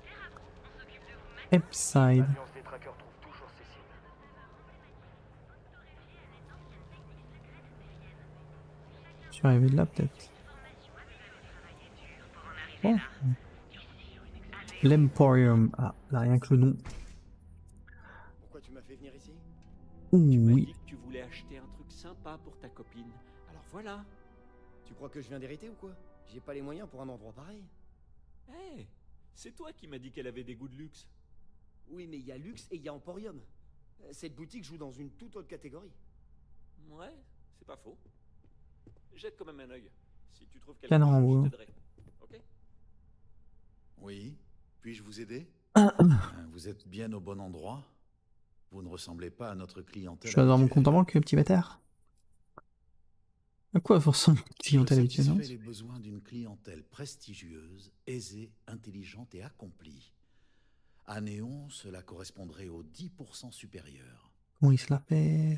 Speaker 2: Epside. Je suis arrivé de là, peut-être. Bon. L'Emporium. Ah, là, rien que le nom.
Speaker 13: Pourquoi tu m'as fait venir ici?
Speaker 2: Ouh,
Speaker 20: Tu m'as
Speaker 2: oui.
Speaker 20: dit que tu voulais acheter un truc sympa pour ta copine. Alors voilà.
Speaker 13: Tu crois que je viens d'hériter ou quoi? J'ai pas les moyens pour un endroit pareil.
Speaker 20: Hé, c'est toi qui m'as dit qu'elle avait des goûts de luxe.
Speaker 13: Oui, mais il y a Luxe et il y a Emporium. Cette boutique joue dans une toute autre catégorie.
Speaker 20: Ouais, c'est pas faux. Jette quand même un œil. Si tu trouves quelque
Speaker 2: Canon en
Speaker 20: chose,
Speaker 2: bois.
Speaker 20: je t'aiderai. Ok?
Speaker 12: Oui, puis-je vous aider? Vous êtes bien au bon endroit. Vous ne ressemblez pas à notre clientèle.
Speaker 2: Je vais avoir mon compte en banque, petit bâtard. À quoi ressemble une clientèle
Speaker 12: Je
Speaker 2: habituelle, non?
Speaker 12: satisfais les besoins d'une clientèle prestigieuse, aisée, intelligente et accomplie. À Néon, cela correspondrait au 10% supérieur.
Speaker 2: Comment il se la fait?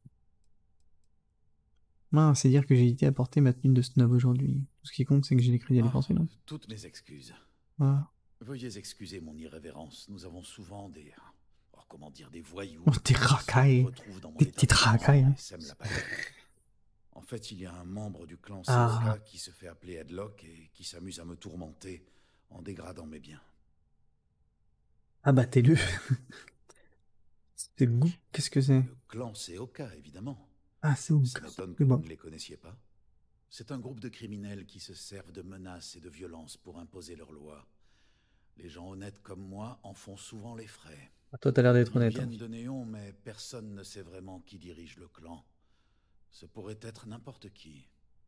Speaker 2: Mince, c'est dire que j'ai hésité à porter ma tenue de snob aujourd'hui. Tout ce qui compte, c'est que j'ai des crédits à dépenser, non?
Speaker 12: Toutes mes excuses.
Speaker 2: Voilà.
Speaker 12: Veuillez excuser mon irrévérence. Nous avons souvent des... comment dire, des voyous...
Speaker 2: Oh, des racailles. Des petites racailles. Hein.
Speaker 12: En fait, il y a un membre du clan
Speaker 2: Ah.
Speaker 12: COK qui se fait appeler Headlock et qui s'amuse à me tourmenter en dégradant mes biens.
Speaker 2: Abattez-le. C'est le goût. Qu'est-ce que c'est?
Speaker 12: Le clan COK, évidemment.
Speaker 2: Ah, c'est où?
Speaker 12: Ça m'étonne que vous ne les connaissiez pas. C'est un groupe de criminels qui se servent de menaces et de violences pour imposer leurs lois. Les gens honnêtes comme moi en font souvent les frais.
Speaker 2: Ah, toi, t'as l'air d'être honnête.
Speaker 12: Ils
Speaker 2: Hein.
Speaker 12: viennent de Néon, mais personne ne sait vraiment qui dirige le clan. Ce pourrait être n'importe qui.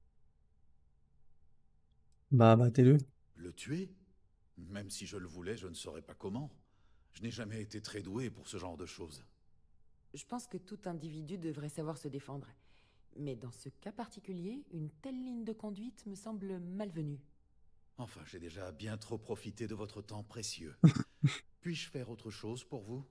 Speaker 2: Bah, abattez-le.
Speaker 12: Le tuer? Même si je le voulais, je ne saurais pas comment. Je n'ai jamais été très doué pour ce genre de choses.
Speaker 7: Je pense que tout individu devrait savoir se défendre. Mais dans ce cas particulier, une telle ligne de conduite me semble malvenue.
Speaker 12: Enfin, j'ai déjà bien trop profité de votre temps précieux. Puis-je faire autre chose pour vous?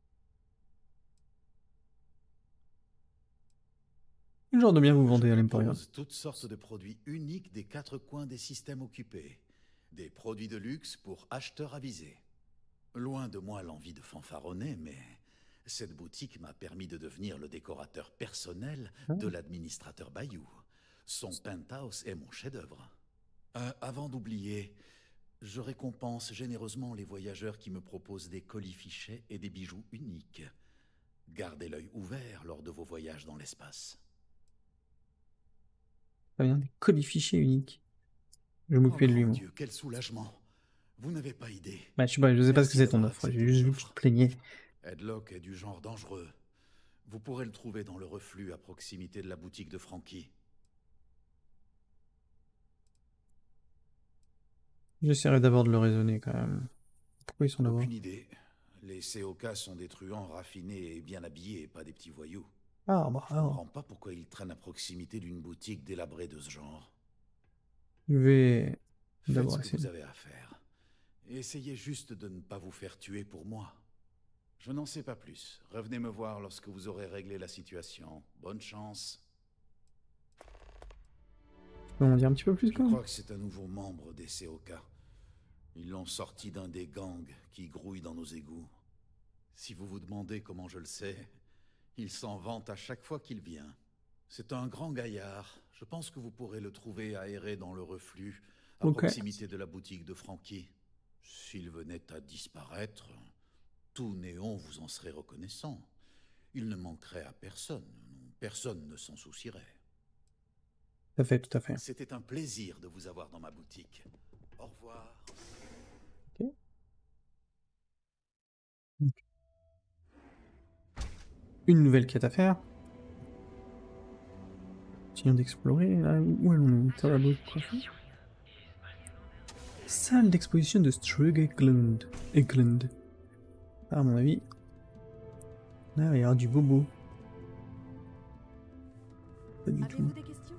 Speaker 2: Quel genre de bien vous vendez à l'Emporium?
Speaker 12: Toutes sortes de produits uniques des quatre coins des systèmes occupés. Des produits de luxe pour acheteurs avisés. Loin de moi l'envie de fanfaronner, mais cette boutique m'a permis de devenir le décorateur personnel de l'administrateur Bayou. Son penthouse est mon chef-d'œuvre. Avant d'oublier, je récompense généreusement les voyageurs qui me proposent des colis fichets et des bijoux uniques. Gardez l'œil ouvert lors de vos voyages dans l'espace.
Speaker 2: Ça vient des colis fichiers uniques. Je vais m'occuper de lui, moi.
Speaker 12: Dieu, quel soulagement. Vous n'avez pas idée.
Speaker 2: Bah, je sais pas ce que c'est ton offre. J'ai juste vu que tu te plaignais.
Speaker 12: Headlock est du genre dangereux. Vous pourrez le trouver dans le reflux à proximité de la boutique de Frankie.
Speaker 2: J'essaierai d'abord de le raisonner quand même. Pourquoi ils sont là-bas?
Speaker 12: Aucune idée. Les COK sont des truands raffinés et bien habillés, pas des petits voyous.
Speaker 2: Ah, bah
Speaker 12: Je
Speaker 2: alors.
Speaker 12: comprends pas pourquoi ils traînent à proximité d'une boutique délabrée de ce genre.
Speaker 2: Je vais
Speaker 12: Faites
Speaker 2: d'abord
Speaker 12: ce que
Speaker 2: essayer.
Speaker 12: vous avez à faire. Et essayez juste de ne pas vous faire tuer pour moi. Je n'en sais pas plus. Revenez me voir lorsque vous aurez réglé la situation. Bonne chance.
Speaker 2: Tu peux m'en dire un petit peu plus
Speaker 12: Je
Speaker 2: quand même?
Speaker 12: crois que c'est un nouveau membre des COK. Ils l'ont sorti d'un des gangs qui grouillent dans nos égouts. Si vous vous demandez comment je le sais, il s'en vante à chaque fois qu'il vient. C'est un grand gaillard. Je pense que vous pourrez le trouver aéré dans le reflux, à
Speaker 2: Ok.
Speaker 12: proximité de la boutique de Frankie. S'il venait à disparaître, tout Néon vous en serait reconnaissant. Il ne manquerait à personne. Personne ne s'en soucierait.
Speaker 2: Tout à fait, tout à fait.
Speaker 12: C'était un plaisir de vous avoir dans ma boutique. Au revoir.
Speaker 2: Une nouvelle quête à faire. Continuons d'explorer. Là, où est-ce qu'on est? Salle d'exposition de Strug Eklund. À mon avis. Là, il y aura du bobo. Pas du tout.
Speaker 11: Avez-vous des questions?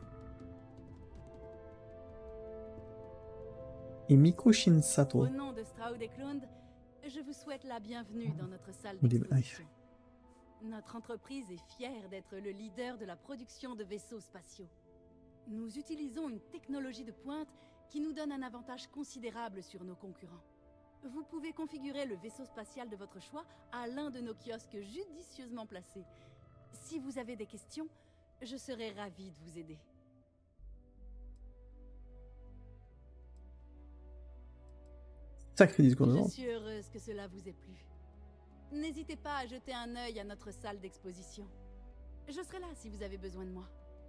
Speaker 2: Et Miko Shinsato.
Speaker 11: Au nom de Straud Eklund, je vous souhaite la bienvenue dans notre salle
Speaker 2: Au début-
Speaker 11: d'exposition. Notre entreprise est fière d'être le leader de la production de vaisseaux spatiaux. Nous utilisons une technologie de pointe qui nous donne un avantage considérable sur nos concurrents. Vous pouvez configurer le vaisseau spatial de votre choix à l'un de nos kiosques judicieusement placés. Si vous avez des questions, je serai ravie de vous aider.
Speaker 2: Sacré discours de
Speaker 11: Je
Speaker 2: vente.
Speaker 11: suis heureuse que cela vous ait plu. N'hésitez pas à jeter un œil à notre salle d'exposition. Je serai là si vous avez besoin de moi.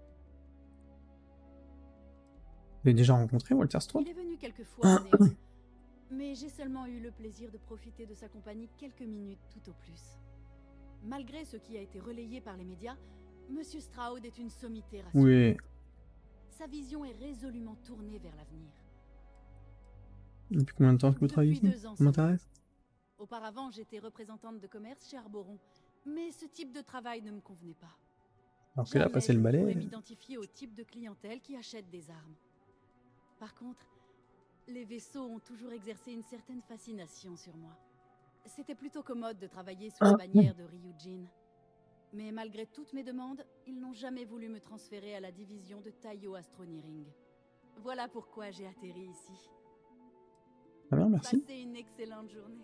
Speaker 2: Vous avez déjà rencontré Walter Stroud?
Speaker 11: Il est venu quelques fois à Néon, mais j'ai seulement eu le plaisir de profiter de sa compagnie quelques minutes tout au plus. Malgré ce qui a été relayé par les médias, Monsieur Stroud est une sommité rassurante.
Speaker 2: Oui.
Speaker 11: Sa vision est résolument tournée vers l'avenir.
Speaker 2: Depuis combien de temps que vous travaillez
Speaker 11: Depuis
Speaker 2: ici?
Speaker 11: 2 ans.
Speaker 2: Ça m'intéresse.
Speaker 11: Auparavant, j'étais représentante de commerce chez Arboron, mais ce type de travail ne me convenait pas.
Speaker 2: Alors que là,
Speaker 11: Jamais
Speaker 2: passer le
Speaker 11: je ne pourrais
Speaker 2: balai.
Speaker 11: m'identifier au type de clientèle qui achète des armes. Par contre, les vaisseaux ont toujours exercé une certaine fascination sur moi. C'était plutôt commode de travailler sous la bannière de Ryujin. Mais malgré toutes mes demandes, ils n'ont jamais voulu me transférer à la division de Taiyo Astroneering. Voilà pourquoi j'ai atterri ici.
Speaker 2: Ah bien, merci.
Speaker 11: Passez une excellente journée.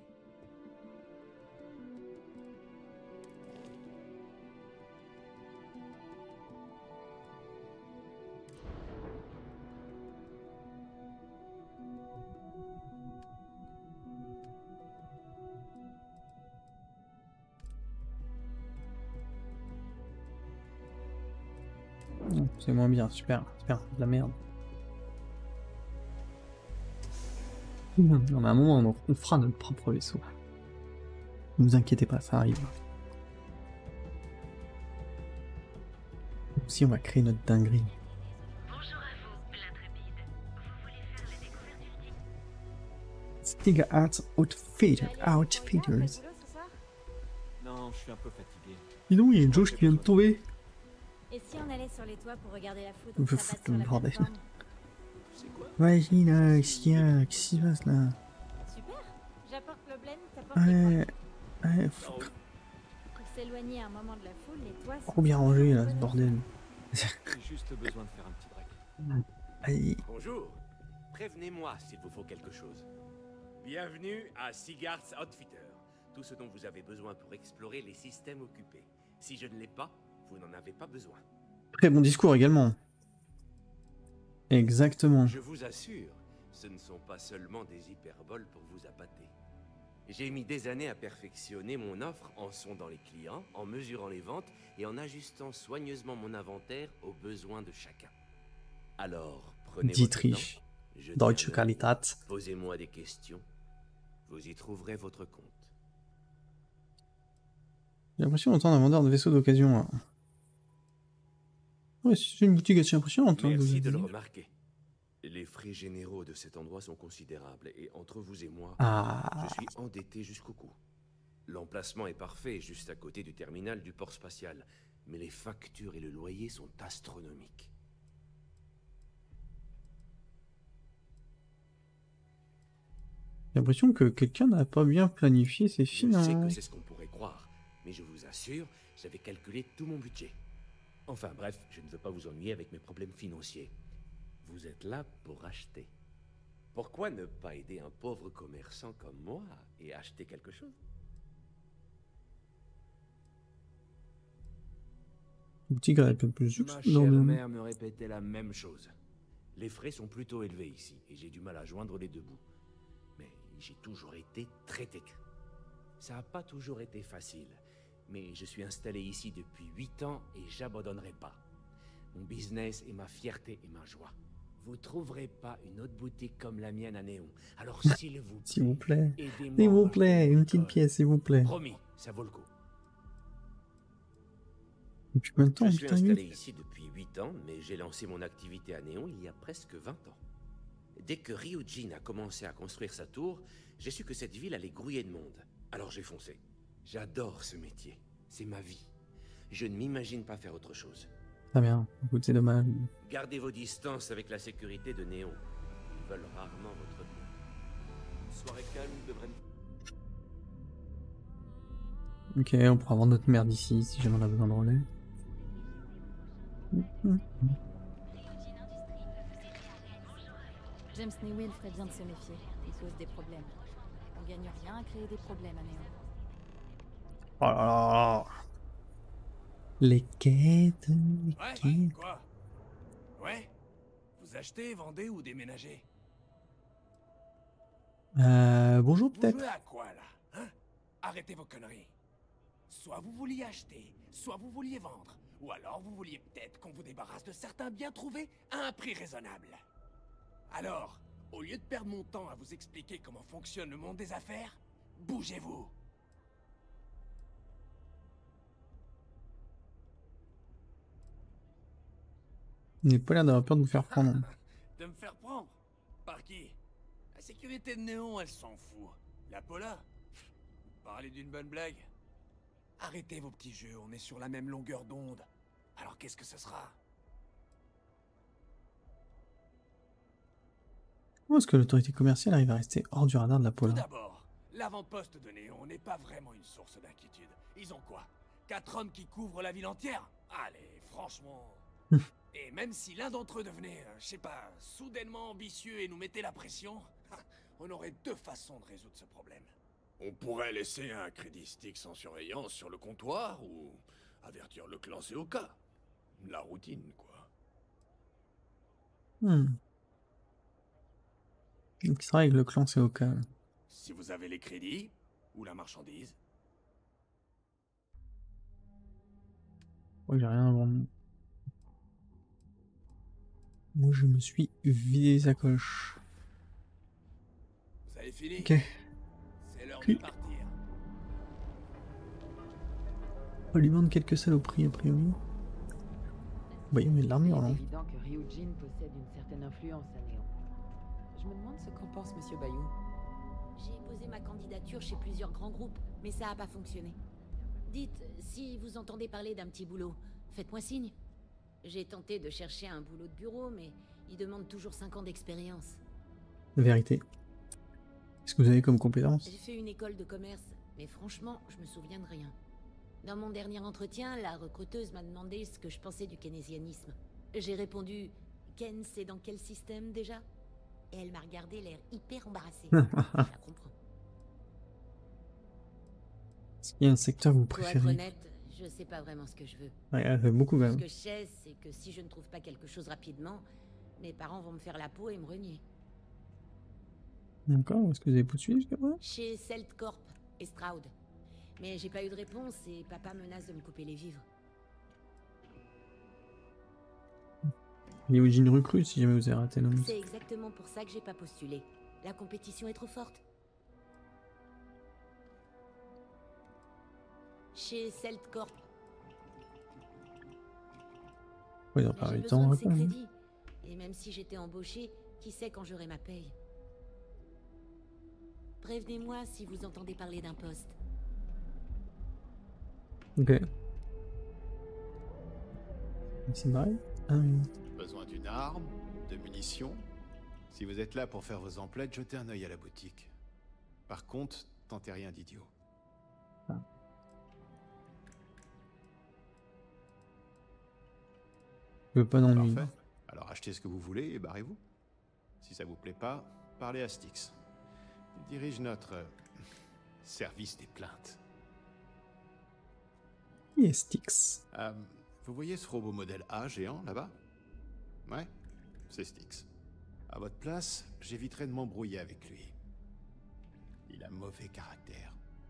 Speaker 2: C'est moins bien, super, super, de la merde. On a un moment, on fera notre propre vaisseau. Ne vous inquiétez pas, ça arrive. Aussi, on va créer notre dinguerie.
Speaker 9: Bonjour à vous, l'intrépide. Vous voulez faire la découverte ultime?
Speaker 2: Stiga Arts Outfitters.
Speaker 14: Non, je suis un peu fatigué.
Speaker 2: Dis donc, il y a une jauge qui vient de tomber.
Speaker 18: Et si on allait sur les toits pour regarder la
Speaker 2: On
Speaker 18: foudre
Speaker 2: peut
Speaker 18: s'abattre
Speaker 2: foutre
Speaker 18: sur
Speaker 2: le
Speaker 18: la
Speaker 2: bordel.
Speaker 18: plateforme?
Speaker 2: Vas-y là, qu'est-ce qu'il y a? Qu'est-ce qui se passe là?
Speaker 18: Super. J'apporte le blend, t'apportes les
Speaker 2: Ouais,
Speaker 18: points.
Speaker 2: ouais,
Speaker 18: Pour s'éloigner un moment de la foule, les toits sont...
Speaker 2: trop bien rangé là, ce bordel.
Speaker 14: J'ai juste besoin de faire un petit break.
Speaker 2: Allez.
Speaker 5: Bonjour. Prévenez-moi s'il vous faut quelque chose. Bienvenue à Sigart's Outfitter. Tout ce dont vous avez besoin pour explorer les systèmes occupés. Si je ne l'ai pas, vous n'en avez pas besoin.
Speaker 2: Très bon discours également. Exactement.
Speaker 5: Je vous assure, ce ne sont pas seulement des hyperboles pour vous appâter. J'ai mis des années à perfectionner mon offre en sondant les clients, en mesurant les ventes et en ajustant soigneusement mon inventaire aux besoins de chacun. Alors, prenez
Speaker 2: Dietrich,
Speaker 5: votre temps, jetez
Speaker 2: Deutsche
Speaker 5: un œil,
Speaker 2: Qualität.
Speaker 5: posez-moi des questions. Vous y trouverez votre compte.
Speaker 2: J'ai l'impression d'entendre un vendeur de vaisseaux d'occasion. Là. Ouais, c'est une boutique assez impressionnante. Hein,
Speaker 5: Merci de le remarquer. Les frais généraux de cet endroit sont considérables et entre vous et moi, je suis endetté jusqu'au cou. L'emplacement est parfait, juste à côté du terminal du port spatial, mais les factures et le loyer sont astronomiques.
Speaker 2: J'ai l'impression que quelqu'un n'a pas bien planifié ses
Speaker 5: Je sais
Speaker 2: finances.
Speaker 5: que c'est ce qu'on pourrait croire, mais je vous assure, j'avais calculé tout mon budget. Enfin bref, je ne veux pas vous ennuyer avec mes problèmes financiers. Vous êtes là pour acheter. Pourquoi ne pas aider un pauvre commerçant comme moi et acheter quelque chose?
Speaker 2: Le tigre a un peu plus de
Speaker 5: Ma
Speaker 2: succès.
Speaker 5: chère
Speaker 2: Non,
Speaker 5: mère me répétait la même chose. Les frais sont plutôt élevés ici, et j'ai du mal à joindre les deux bouts. Mais j'ai toujours été très têtu. Ça n'a pas toujours été facile, mais je suis installé ici depuis 8 ans et j'abandonnerai pas. Mon business est ma fierté et ma joie. Vous trouverez pas une autre boutique comme la mienne à Néon. Alors s'il vous plaît,
Speaker 2: S'il vous plaît.
Speaker 5: aidez-moi
Speaker 2: S'il
Speaker 5: à
Speaker 2: vous
Speaker 5: acheter
Speaker 2: plaît,
Speaker 5: mon
Speaker 2: une petite
Speaker 5: code.
Speaker 2: pièce, s'il vous plaît.
Speaker 5: Promis, ça vaut le coup.
Speaker 2: Depuis combien de temps,
Speaker 5: Je suis
Speaker 2: putain,
Speaker 5: installé
Speaker 2: lui
Speaker 5: ici depuis 8 ans, mais j'ai lancé mon activité à Néon il y a presque 20 ans. Dès que Ryujin a commencé à construire sa tour, j'ai su que cette ville allait grouiller de monde. Alors j'ai foncé. J'adore ce métier. C'est ma vie. Je ne m'imagine pas faire autre chose.
Speaker 2: Très bien. Écoute, c'est dommage.
Speaker 5: Gardez vos distances avec la sécurité de Néon. Ils veulent rarement votre bien.
Speaker 14: Une soirée calme devrait...
Speaker 2: Ok, on pourra vendre notre merde ici si jamais on a besoin de relais.
Speaker 6: James Newell ferait bien de se méfier. Il cause des problèmes. On gagne rien à créer des problèmes à Néon.
Speaker 2: Oh là là. Les quêtes, les
Speaker 10: Ouais,
Speaker 2: quêtes.
Speaker 10: quoi? Ouais? Vous achetez, vendez ou déménagez?
Speaker 2: Bonjour
Speaker 10: Vous
Speaker 2: peut-être.
Speaker 10: jouez à quoi, là? Hein? Arrêtez vos conneries. Soit vous vouliez acheter, soit vous vouliez vendre. Ou alors vous vouliez peut-être qu'on vous débarrasse de certains biens trouvés à un prix raisonnable. Alors, au lieu de perdre mon temps à vous expliquer comment fonctionne le monde des affaires, bougez-vous.
Speaker 2: Il n'est pas l'air d'avoir peur de nous faire prendre.
Speaker 10: De me faire prendre? Par qui? La sécurité de Néon, elle s'en fout. La Paula, vous parlez d'une bonne blague? Arrêtez vos petits jeux, on est sur la même longueur d'onde. Alors qu'est-ce que ce sera?
Speaker 2: Comment est-ce que l'autorité commerciale arrive à rester hors du radar de la
Speaker 10: Tout
Speaker 2: Paula?
Speaker 10: d'abord, l'avant-poste de Néon n'est pas vraiment une source d'inquiétude. Ils ont quoi? 4 hommes qui couvrent la ville entière? Allez, franchement... Et même si l'un d'entre eux devenait, je sais pas, soudainement ambitieux et nous mettait la pression, on aurait 2 façons de résoudre ce problème.
Speaker 5: On pourrait laisser un crédit Styx en surveillance sur le comptoir ou avertir le clan COK. La routine, quoi.
Speaker 2: Donc il travaille avec le clan COK.
Speaker 10: Si vous avez les crédits, ou la marchandise.
Speaker 2: Ouais, j'ai rien à vendre. Moi, je me suis vidé les sacoches.
Speaker 10: Vous avez fini?
Speaker 2: Ok.
Speaker 10: C'est l'heure de partir.
Speaker 2: On lui demande quelques saloperies, a priori. Bah, il met de l'armure,
Speaker 7: C'est
Speaker 2: non?
Speaker 7: évident que Ryujin possède une certaine influence à Néon. Je me demande ce qu'en pense Monsieur Bayou.
Speaker 3: J'ai posé ma candidature chez plusieurs grands groupes, mais ça n'a pas fonctionné. Dites, si vous entendez parler d'un petit boulot, faites-moi signe. J'ai tenté de chercher un boulot de bureau, mais il demande toujours 5 ans d'expérience.
Speaker 2: Vérité. Qu'est-ce que vous avez comme compétence?
Speaker 3: J'ai fait une école de commerce, mais franchement, je me souviens de rien. Dans mon dernier entretien, la recruteuse m'a demandé ce que je pensais du keynésianisme. J'ai répondu « Ken, c'est dans quel système déjà ?» Et elle m'a regardé l'air hyper embarrassée. Je la comprends.
Speaker 2: Est-ce qu'il y a un secteur que vous
Speaker 3: Pour être
Speaker 2: préférez?
Speaker 3: honnête, je sais pas vraiment ce que je veux.
Speaker 2: Ouais, elle fait beaucoup quand
Speaker 3: Ce
Speaker 2: même.
Speaker 3: que je sais, c'est que si je ne trouve pas quelque chose rapidement, mes parents vont me faire la peau et me renier.
Speaker 2: D'accord, est-ce que vous avez poursuivi jusqu'à présent?
Speaker 3: Chez Celtcorp et Stroud. Mais j'ai pas eu de réponse et papa menace de me couper les vivres.
Speaker 2: Il y a aussi une recrue si jamais vous avez raté l'homme.
Speaker 3: C'est exactement pour ça que j'ai pas postulé. La compétition est trop forte. Chez Celtcorp.
Speaker 2: Ouais, ils ont
Speaker 3: Mais
Speaker 2: pas
Speaker 3: j'ai
Speaker 2: eu le temps de
Speaker 3: besoin de ces
Speaker 2: répondre.
Speaker 3: crédits. Et même si j'étais embauché, qui sait quand j'aurai ma paye? Prévenez-moi si vous entendez parler d'un poste.
Speaker 2: Ok. C'est pareil? Ah oui.
Speaker 12: Besoin d'une arme, de munitions? Si vous êtes là pour faire vos emplettes, jetez un œil à la boutique. Par contre, tentez rien d'idiot.
Speaker 2: Je veux pas d'ennui.
Speaker 12: Parfait. Alors achetez ce que vous voulez et barrez-vous. Si ça vous plaît pas, parlez à Styx. Il dirige notre service des plaintes.
Speaker 2: Qui est Styx?
Speaker 12: Vous voyez ce robot modèle A géant là-bas? Ouais, c'est Styx. À votre place, j'éviterai de m'embrouiller avec lui. Il a mauvais caractère.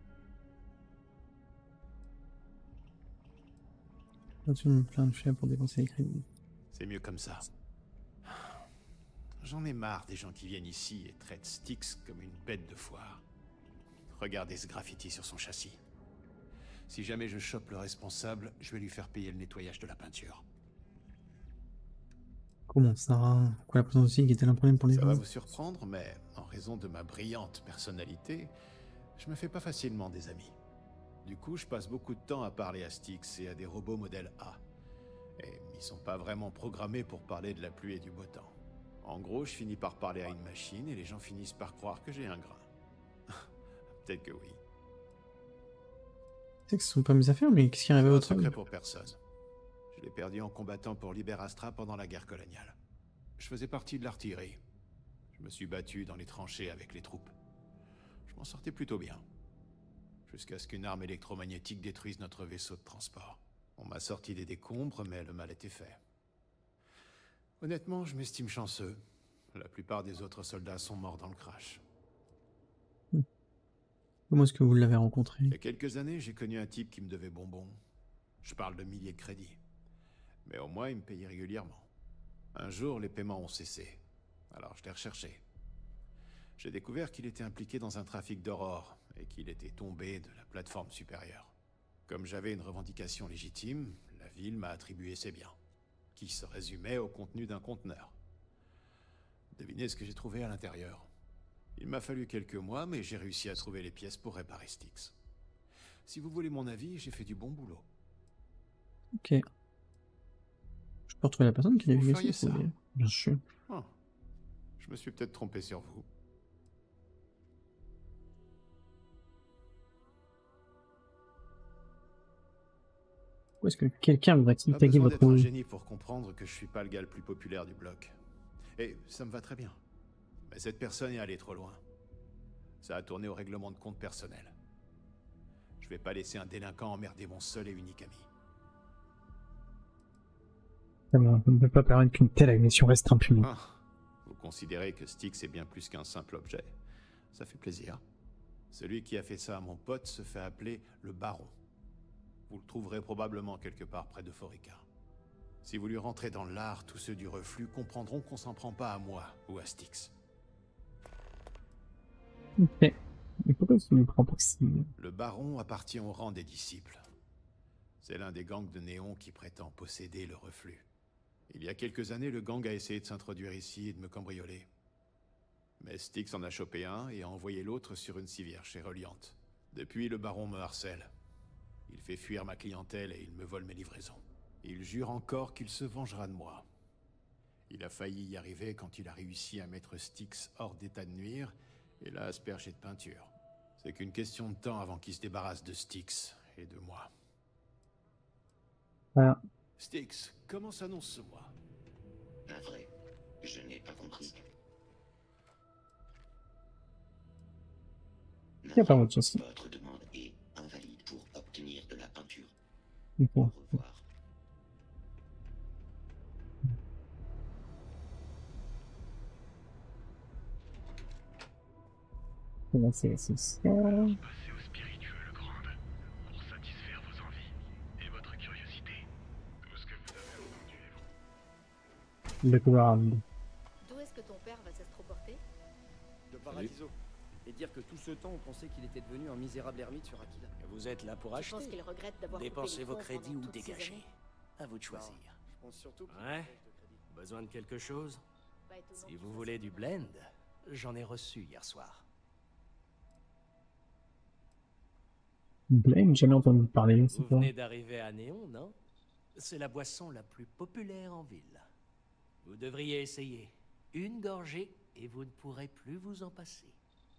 Speaker 2: Tu me plains de faire pour dépenser les crédits.
Speaker 12: C'est mieux comme ça. J'en ai marre des gens qui viennent ici et traitent Styx comme une bête de foire. Regardez ce graffiti sur son châssis. Si jamais je chope le responsable, je vais lui faire payer le nettoyage de la peinture.
Speaker 2: Comment ça? Quoi, la présence aussi qui était un problème pour les
Speaker 12: Ça va
Speaker 2: gens?
Speaker 12: vous surprendre, mais en raison de ma brillante personnalité, je me fais pas facilement des amis. Du coup, je passe beaucoup de temps à parler à Styx et à des robots modèle A. Et ils sont pas vraiment programmés pour parler de la pluie et du beau temps. En gros, je finis par parler à une machine et les gens finissent par croire que j'ai un grain. Peut-être que oui.
Speaker 2: C'est que ce sont pas mes affaires, mais qu'est-ce qui arrive à votre
Speaker 12: C'est un secret
Speaker 2: homme?
Speaker 12: pour personne. Je l'ai perdu en combattant pour Liberastra pendant la guerre coloniale. Je faisais partie de l'artillerie. Je me suis battu dans les tranchées avec les troupes. Je m'en sortais plutôt bien. Jusqu'à ce qu'une arme électromagnétique détruise notre vaisseau de transport. On m'a sorti des décombres, mais le mal était fait. Honnêtement, je m'estime chanceux. La plupart des autres soldats sont morts dans le crash.
Speaker 2: Comment est-ce que vous l'avez rencontré?
Speaker 12: Il y a quelques années, j'ai connu un type qui me devait bonbons. Je parle de milliers de crédits. Mais au moins, il me payait régulièrement. Un jour, les paiements ont cessé. Alors, je l'ai recherché. J'ai découvert qu'il était impliqué dans un trafic d'aurore et qu'il était tombé de la plateforme supérieure. Comme j'avais une revendication légitime, la ville m'a attribué ses biens, qui se résumaient au contenu d'un conteneur. Devinez ce que j'ai trouvé à l'intérieur. Il m'a fallu quelques mois, mais j'ai réussi à trouver les pièces pour réparer Styx. Si vous voulez mon avis, j'ai fait du bon boulot.
Speaker 2: Ok. Je peux retrouver la personne qui a
Speaker 12: Vous
Speaker 2: navigué
Speaker 12: feriez
Speaker 2: sur
Speaker 12: ça?
Speaker 2: Bien sûr.
Speaker 12: Ah. Je me suis peut-être trompé sur vous.
Speaker 2: Où est-ce que quelqu'un voudrait-il
Speaker 12: Pas
Speaker 2: taguer
Speaker 12: besoin
Speaker 2: votre
Speaker 12: d'être un
Speaker 2: rôle?
Speaker 12: génie pour comprendre que je suis pas le gars le plus populaire du bloc. Et ça me va très bien. Mais cette personne est allée trop loin. Ça a tourné au règlement de compte personnel. Je vais pas laisser un délinquant emmerder mon seul et unique ami.
Speaker 2: Ça ne peut pas permettre qu'une telle agression reste impune.
Speaker 12: Ah, vous considérez que Styx est bien plus qu'un simple objet. Ça fait plaisir. Celui qui a fait ça à mon pote se fait appeler le Baron. Vous le trouverez probablement quelque part près de Forica. Si vous lui rentrez dans l'art, tous ceux du reflux comprendront qu'on s'en prend pas à moi ou à Styx.
Speaker 2: Ok. Mais pourquoi tu ne prends pas si...
Speaker 12: Le Baron appartient au rang des disciples. C'est l'un des gangs de Néon qui prétend posséder le reflux. Il y a quelques années, le gang a essayé de s'introduire ici et de me cambrioler. Mais Styx en a chopé un et a envoyé l'autre sur une civière chez Reliant. Depuis, le Baron me harcèle. Il fait fuir ma clientèle et il me vole mes livraisons. Il jure encore qu'il se vengera de moi. Il a failli y arriver quand il a réussi à mettre Styx hors d'état de nuire et l'a aspergé de peinture. C'est qu'une question de temps avant qu'il se débarrasse de Styx et de moi.
Speaker 2: Ah.
Speaker 12: Styx, comment s'annonce ce mois?
Speaker 21: Pas vrai, je n'ai pas compris.
Speaker 2: Il n'y a pas autre chose.
Speaker 21: Votre demande est invalide pour obtenir de la peinture.
Speaker 2: Okay.
Speaker 21: Au revoir.
Speaker 2: Comment c'est ça?
Speaker 21: Passez au spirituel, Grande, pour satisfaire vos envies et votre curiosité. Tout ce que vous avez entendu est vrai.
Speaker 2: Le ground.
Speaker 22: D'où est-ce que ton père va s'extroporter?
Speaker 13: De Paradiso. Et dire que tout ce temps, on pensait qu'il était devenu un misérable ermite sur Aquila.
Speaker 8: Vous êtes là pour
Speaker 22: Je
Speaker 8: acheter.
Speaker 22: pense qu'il regrette d'avoir
Speaker 8: Dépensez
Speaker 22: coupé les
Speaker 8: vos
Speaker 22: fonds
Speaker 8: crédits
Speaker 22: pendant
Speaker 8: ou
Speaker 22: toutes ces
Speaker 8: dégagez.
Speaker 22: années.
Speaker 8: À vous de choisir.
Speaker 13: Je pense surtout qu'il
Speaker 8: Ouais. Besoin de quelque chose?
Speaker 22: Pas étonnant
Speaker 8: Si
Speaker 22: que
Speaker 8: vous
Speaker 22: tu
Speaker 8: voulez
Speaker 22: fasses
Speaker 8: du blend, j'en ai reçu hier soir.
Speaker 2: Blame, jamais entendu parler. C'est
Speaker 8: Vous
Speaker 2: quoi?
Speaker 8: venez d'arriver à Néon, non? C'est la boisson la plus populaire en ville. Vous devriez essayer. Une gorgée et vous ne pourrez plus vous en passer.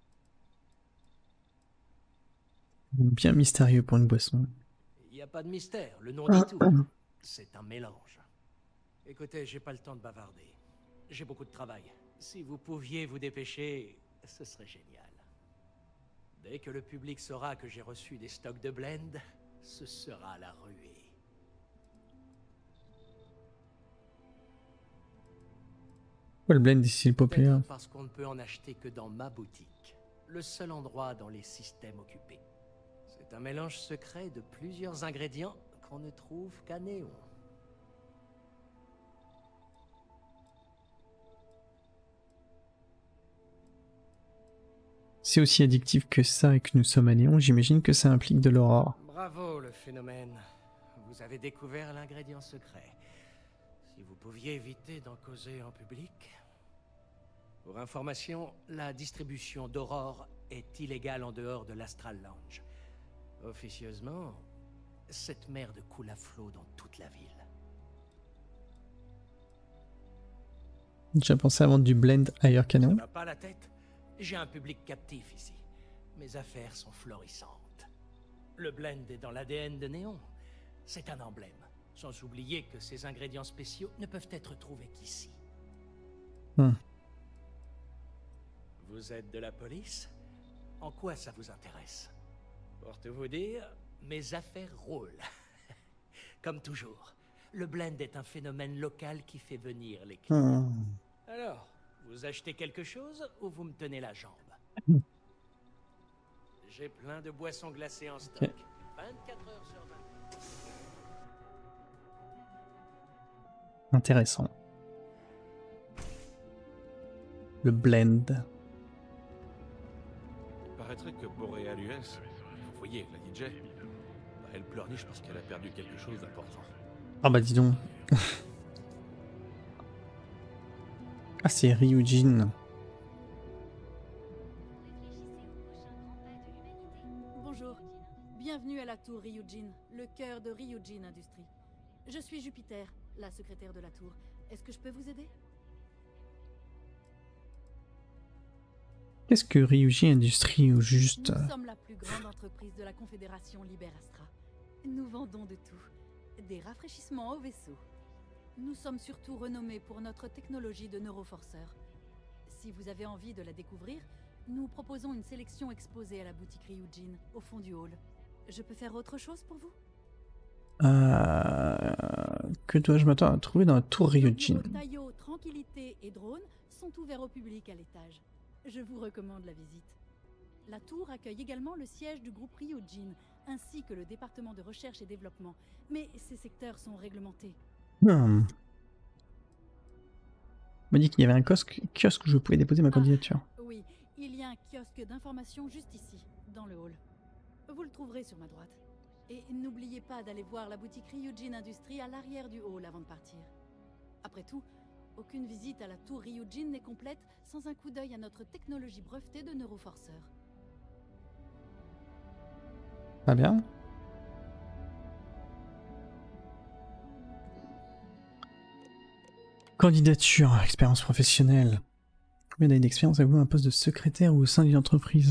Speaker 2: Bien mystérieux pour une boisson.
Speaker 8: Il n'y a pas de mystère, le nom dit tout. C'est un mélange. Écoutez, j'ai pas le temps de bavarder. J'ai beaucoup de travail. Si vous pouviez vous dépêcher, ce serait génial. Dès que le public saura que j'ai reçu des stocks de blend, ce sera la ruée.
Speaker 2: Pourquoi le blend ici est populaire?
Speaker 8: Peut-être parce qu'on ne peut en acheter que dans ma boutique. Le seul endroit dans les systèmes occupés. C'est un mélange secret de plusieurs ingrédients qu'on ne trouve qu'à Néon.
Speaker 2: C'est aussi addictif que ça et que nous sommes à Néon, j'imagine que ça implique de l'aurore.
Speaker 8: Bravo le phénomène. Vous avez découvert l'ingrédient secret. Si vous pouviez éviter d'en causer en public. Pour information, la distribution d'Aurore est illégale en dehors de l'Astral Lounge. Officieusement, cette merde coule à flot dans toute la ville.
Speaker 2: J'ai pensé à vendre du blend ailleurs qu'à
Speaker 8: Ça
Speaker 2: Néon.
Speaker 8: va pas la tête? J'ai un public captif ici. Mes affaires sont florissantes. Le blend est dans l'ADN de Néon. C'est un emblème. Sans oublier que ces ingrédients spéciaux ne peuvent être trouvés qu'ici. Vous êtes de la police? En quoi ça vous intéresse? Pour tout vous dire, mes affaires roulent. Comme toujours, le blend est un phénomène local qui fait venir les clients. Alors, vous achetez quelque chose ou vous me tenez la jambe? J'ai plein de boissons glacées en stock. 24 heures sur 24.
Speaker 2: Intéressant. Le blend.
Speaker 14: Il paraîtrait que Boréal US, vous voyez, la DJ, elle pleurniche parce qu'elle a perdu quelque chose d'important.
Speaker 2: Ah bah dis donc. Ah c'est Ryujin.
Speaker 11: la tour Ryujin, le cœur de Ryujin Industries. Je suis Jupiter, la secrétaire de la tour. Est-ce que je peux vous aider?
Speaker 2: Qu'est-ce que Ryujin Industries au juste?
Speaker 11: Nous sommes la plus grande entreprise de la Confédération Liberastra. Nous vendons de tout. Des rafraîchissements au vaisseau. Nous sommes surtout renommés pour notre technologie de neuroforceur. Si vous avez envie de la découvrir, nous proposons une sélection exposée à la boutique Ryujin, au fond du hall. Je peux faire autre chose pour vous?
Speaker 2: Que dois-je m'attendre à trouver dans la tour Ryujin?
Speaker 11: Taillot, Tranquillité et Drone sont ouverts au public à l'étage. Je vous recommande la visite. La tour accueille également le siège du groupe Ryujin, ainsi que le département de recherche et développement. Mais ces secteurs sont réglementés.
Speaker 2: On m'a dit qu'il y avait un kiosque où je pouvais déposer ma candidature.
Speaker 11: Oui, il y a un kiosque d'information juste ici, dans le hall. Vous le trouverez sur ma droite. Et n'oubliez pas d'aller voir la boutique Ryujin Industries à l'arrière du hall avant de partir. Après tout, aucune visite à la tour Ryujin n'est complète sans un coup d'œil à notre technologie brevetée de neuroforceur.
Speaker 2: Pas bien. Candidature, expérience professionnelle. Combien d'années d'expérience avez-vous à un poste de secrétaire ou au sein d'une entreprise?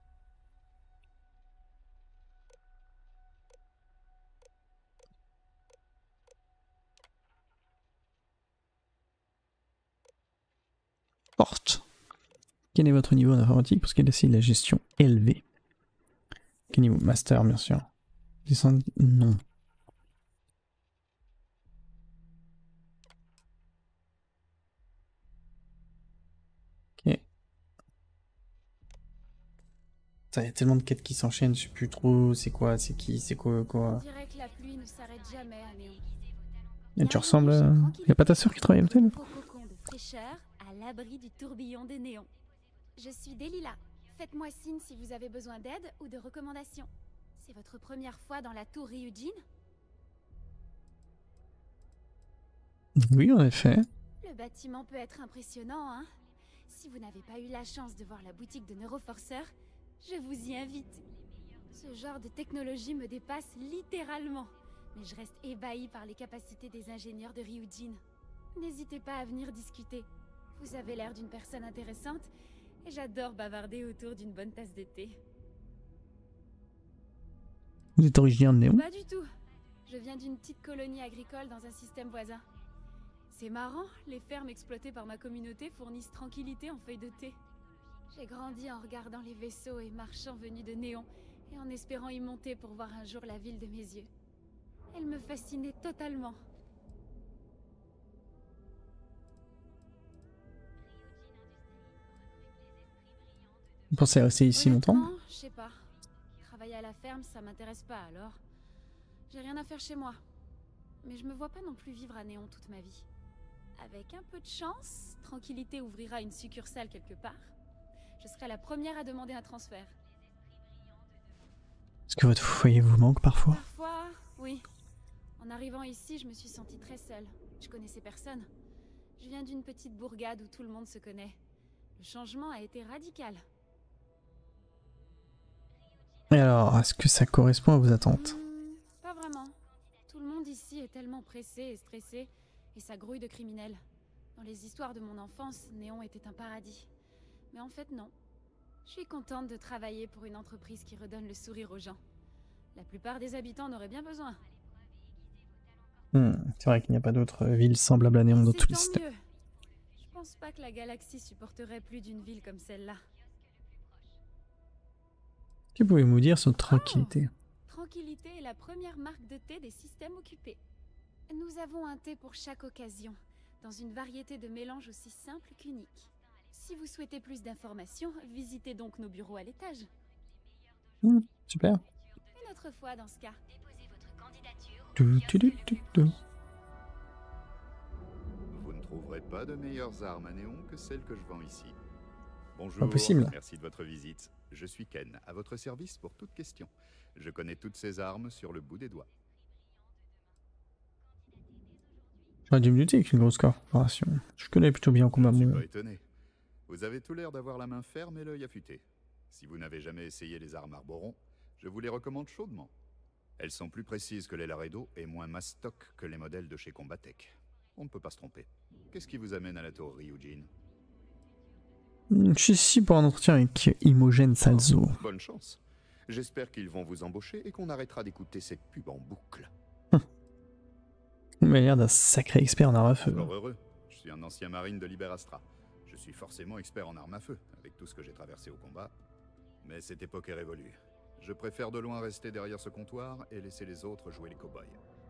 Speaker 2: Porte. Quel est votre niveau en informatique? Parce qu'elle a la gestion élevée. Quel niveau? Master, bien sûr. Descend... Non. Ok. Il y a tellement de quêtes qui s'enchaînent, je sais plus trop c'est quoi, c'est qui, c'est quoi.
Speaker 22: On dirait que la pluie ne s'arrête jamais à Néon.
Speaker 2: Et tu ressembles à... Y'a pas ta soeur qui travaille à l'hôtel?
Speaker 22: Cocon de fraîcheur à l'abri du tourbillon des néons. Je suis Delilah. Faites-moi signe si vous avez besoin d'aide ou de recommandations. C'est votre première fois dans la tour Ryujin?
Speaker 2: Oui, en effet.
Speaker 22: Le bâtiment peut être impressionnant, hein? Si vous n'avez pas eu la chance de voir la boutique de neuroforceur, je vous y invite. Ce genre de technologie me dépasse littéralement. Mais je reste ébahie par les capacités des ingénieurs de Ryujin. N'hésitez pas à venir discuter. Vous avez l'air d'une personne intéressante et j'adore bavarder autour d'une bonne tasse de thé.
Speaker 2: Vous êtes originaire de Néon?
Speaker 22: Pas du tout. Je viens d'une petite colonie agricole dans un système voisin. C'est marrant, les fermes exploitées par ma communauté fournissent tranquillité en feuilles de thé. J'ai grandi en regardant les vaisseaux et marchant venus de Néon et en espérant y monter pour voir un jour la ville de mes yeux. Elle me fascinait totalement.
Speaker 2: Vous pensez rester ici longtemps?
Speaker 22: Je sais pas. Travailler à la ferme, ça m'intéresse pas alors. J'ai rien à faire chez moi. Mais je me vois pas non plus vivre à Néon toute ma vie. Avec un peu de chance, Tranquillité ouvrira une succursale quelque part. Je serai la première à demander un transfert.
Speaker 2: Est-ce que votre foyer vous manque parfois?
Speaker 22: Parfois, oui. En arrivant ici, je me suis sentie très seule. Je connaissais personne. Je viens d'une petite bourgade où tout le monde se connaît. Le changement a été radical.
Speaker 2: Et alors, est-ce que ça correspond à vos attentes?
Speaker 22: Pas vraiment. Tout le monde ici est tellement pressé et stressé, et ça grouille de criminels. Dans les histoires de mon enfance, Néon était un paradis. Mais en fait, non. Je suis contente de travailler pour une entreprise qui redonne le sourire aux gens. La plupart des habitants en auraient bien besoin.
Speaker 2: C'est vrai qu'il n'y a pas d'autres villes semblables à Néon dans tous les systèmes.
Speaker 22: Je pense pas que la galaxie supporterait plus d'une ville comme celle-là.
Speaker 2: Que pouvez-vous dire sur Tranquillité?
Speaker 22: Tranquillité est la première marque de thé des systèmes occupés. Nous avons un thé pour chaque occasion, dans une variété de mélanges aussi simples qu'uniques. Si vous souhaitez plus d'informations, visitez donc nos bureaux à l'étage.
Speaker 2: Super.
Speaker 22: Une autre fois dans ce cas. Déposez votre candidature.
Speaker 1: Vous ne trouverez pas de meilleures armes à Néon que celles que je vends ici. Bonjour,
Speaker 2: Pas possible.
Speaker 1: Merci de votre visite. Je suis Ken, à votre service pour toute question. Je connais toutes ces armes sur le bout des doigts.
Speaker 2: J'aurais dû me douter qu'une grosse corporation. Je connais plutôt bien en combat.
Speaker 1: Je ne suis pas étonné. Vous avez tout l'air d'avoir la main ferme et l'œil affûté. Si vous n'avez jamais essayé les armes Arboron, je vous les recommande chaudement. Elles sont plus précises que les Laredo et moins mastoc que les modèles de chez Combatech. On ne peut pas se tromper. Qu'est-ce qui vous amène à la tour Ryujin?
Speaker 2: Je suis ici pour un entretien avec Imogen Salzo.
Speaker 1: Bonne chance. J'espère qu'ils vont vous embaucher et qu'on arrêtera d'écouter cette pub en boucle.
Speaker 2: Il m'a l'air d'un sacré expert en armes à feu.
Speaker 1: Encore heureux. Je suis un ancien marine de Liberastra. Je suis forcément expert en armes à feu, avec tout ce que j'ai traversé au combat. Mais cette époque est révolue. Je préfère de loin rester derrière ce comptoir et laisser les autres jouer les cow-boys.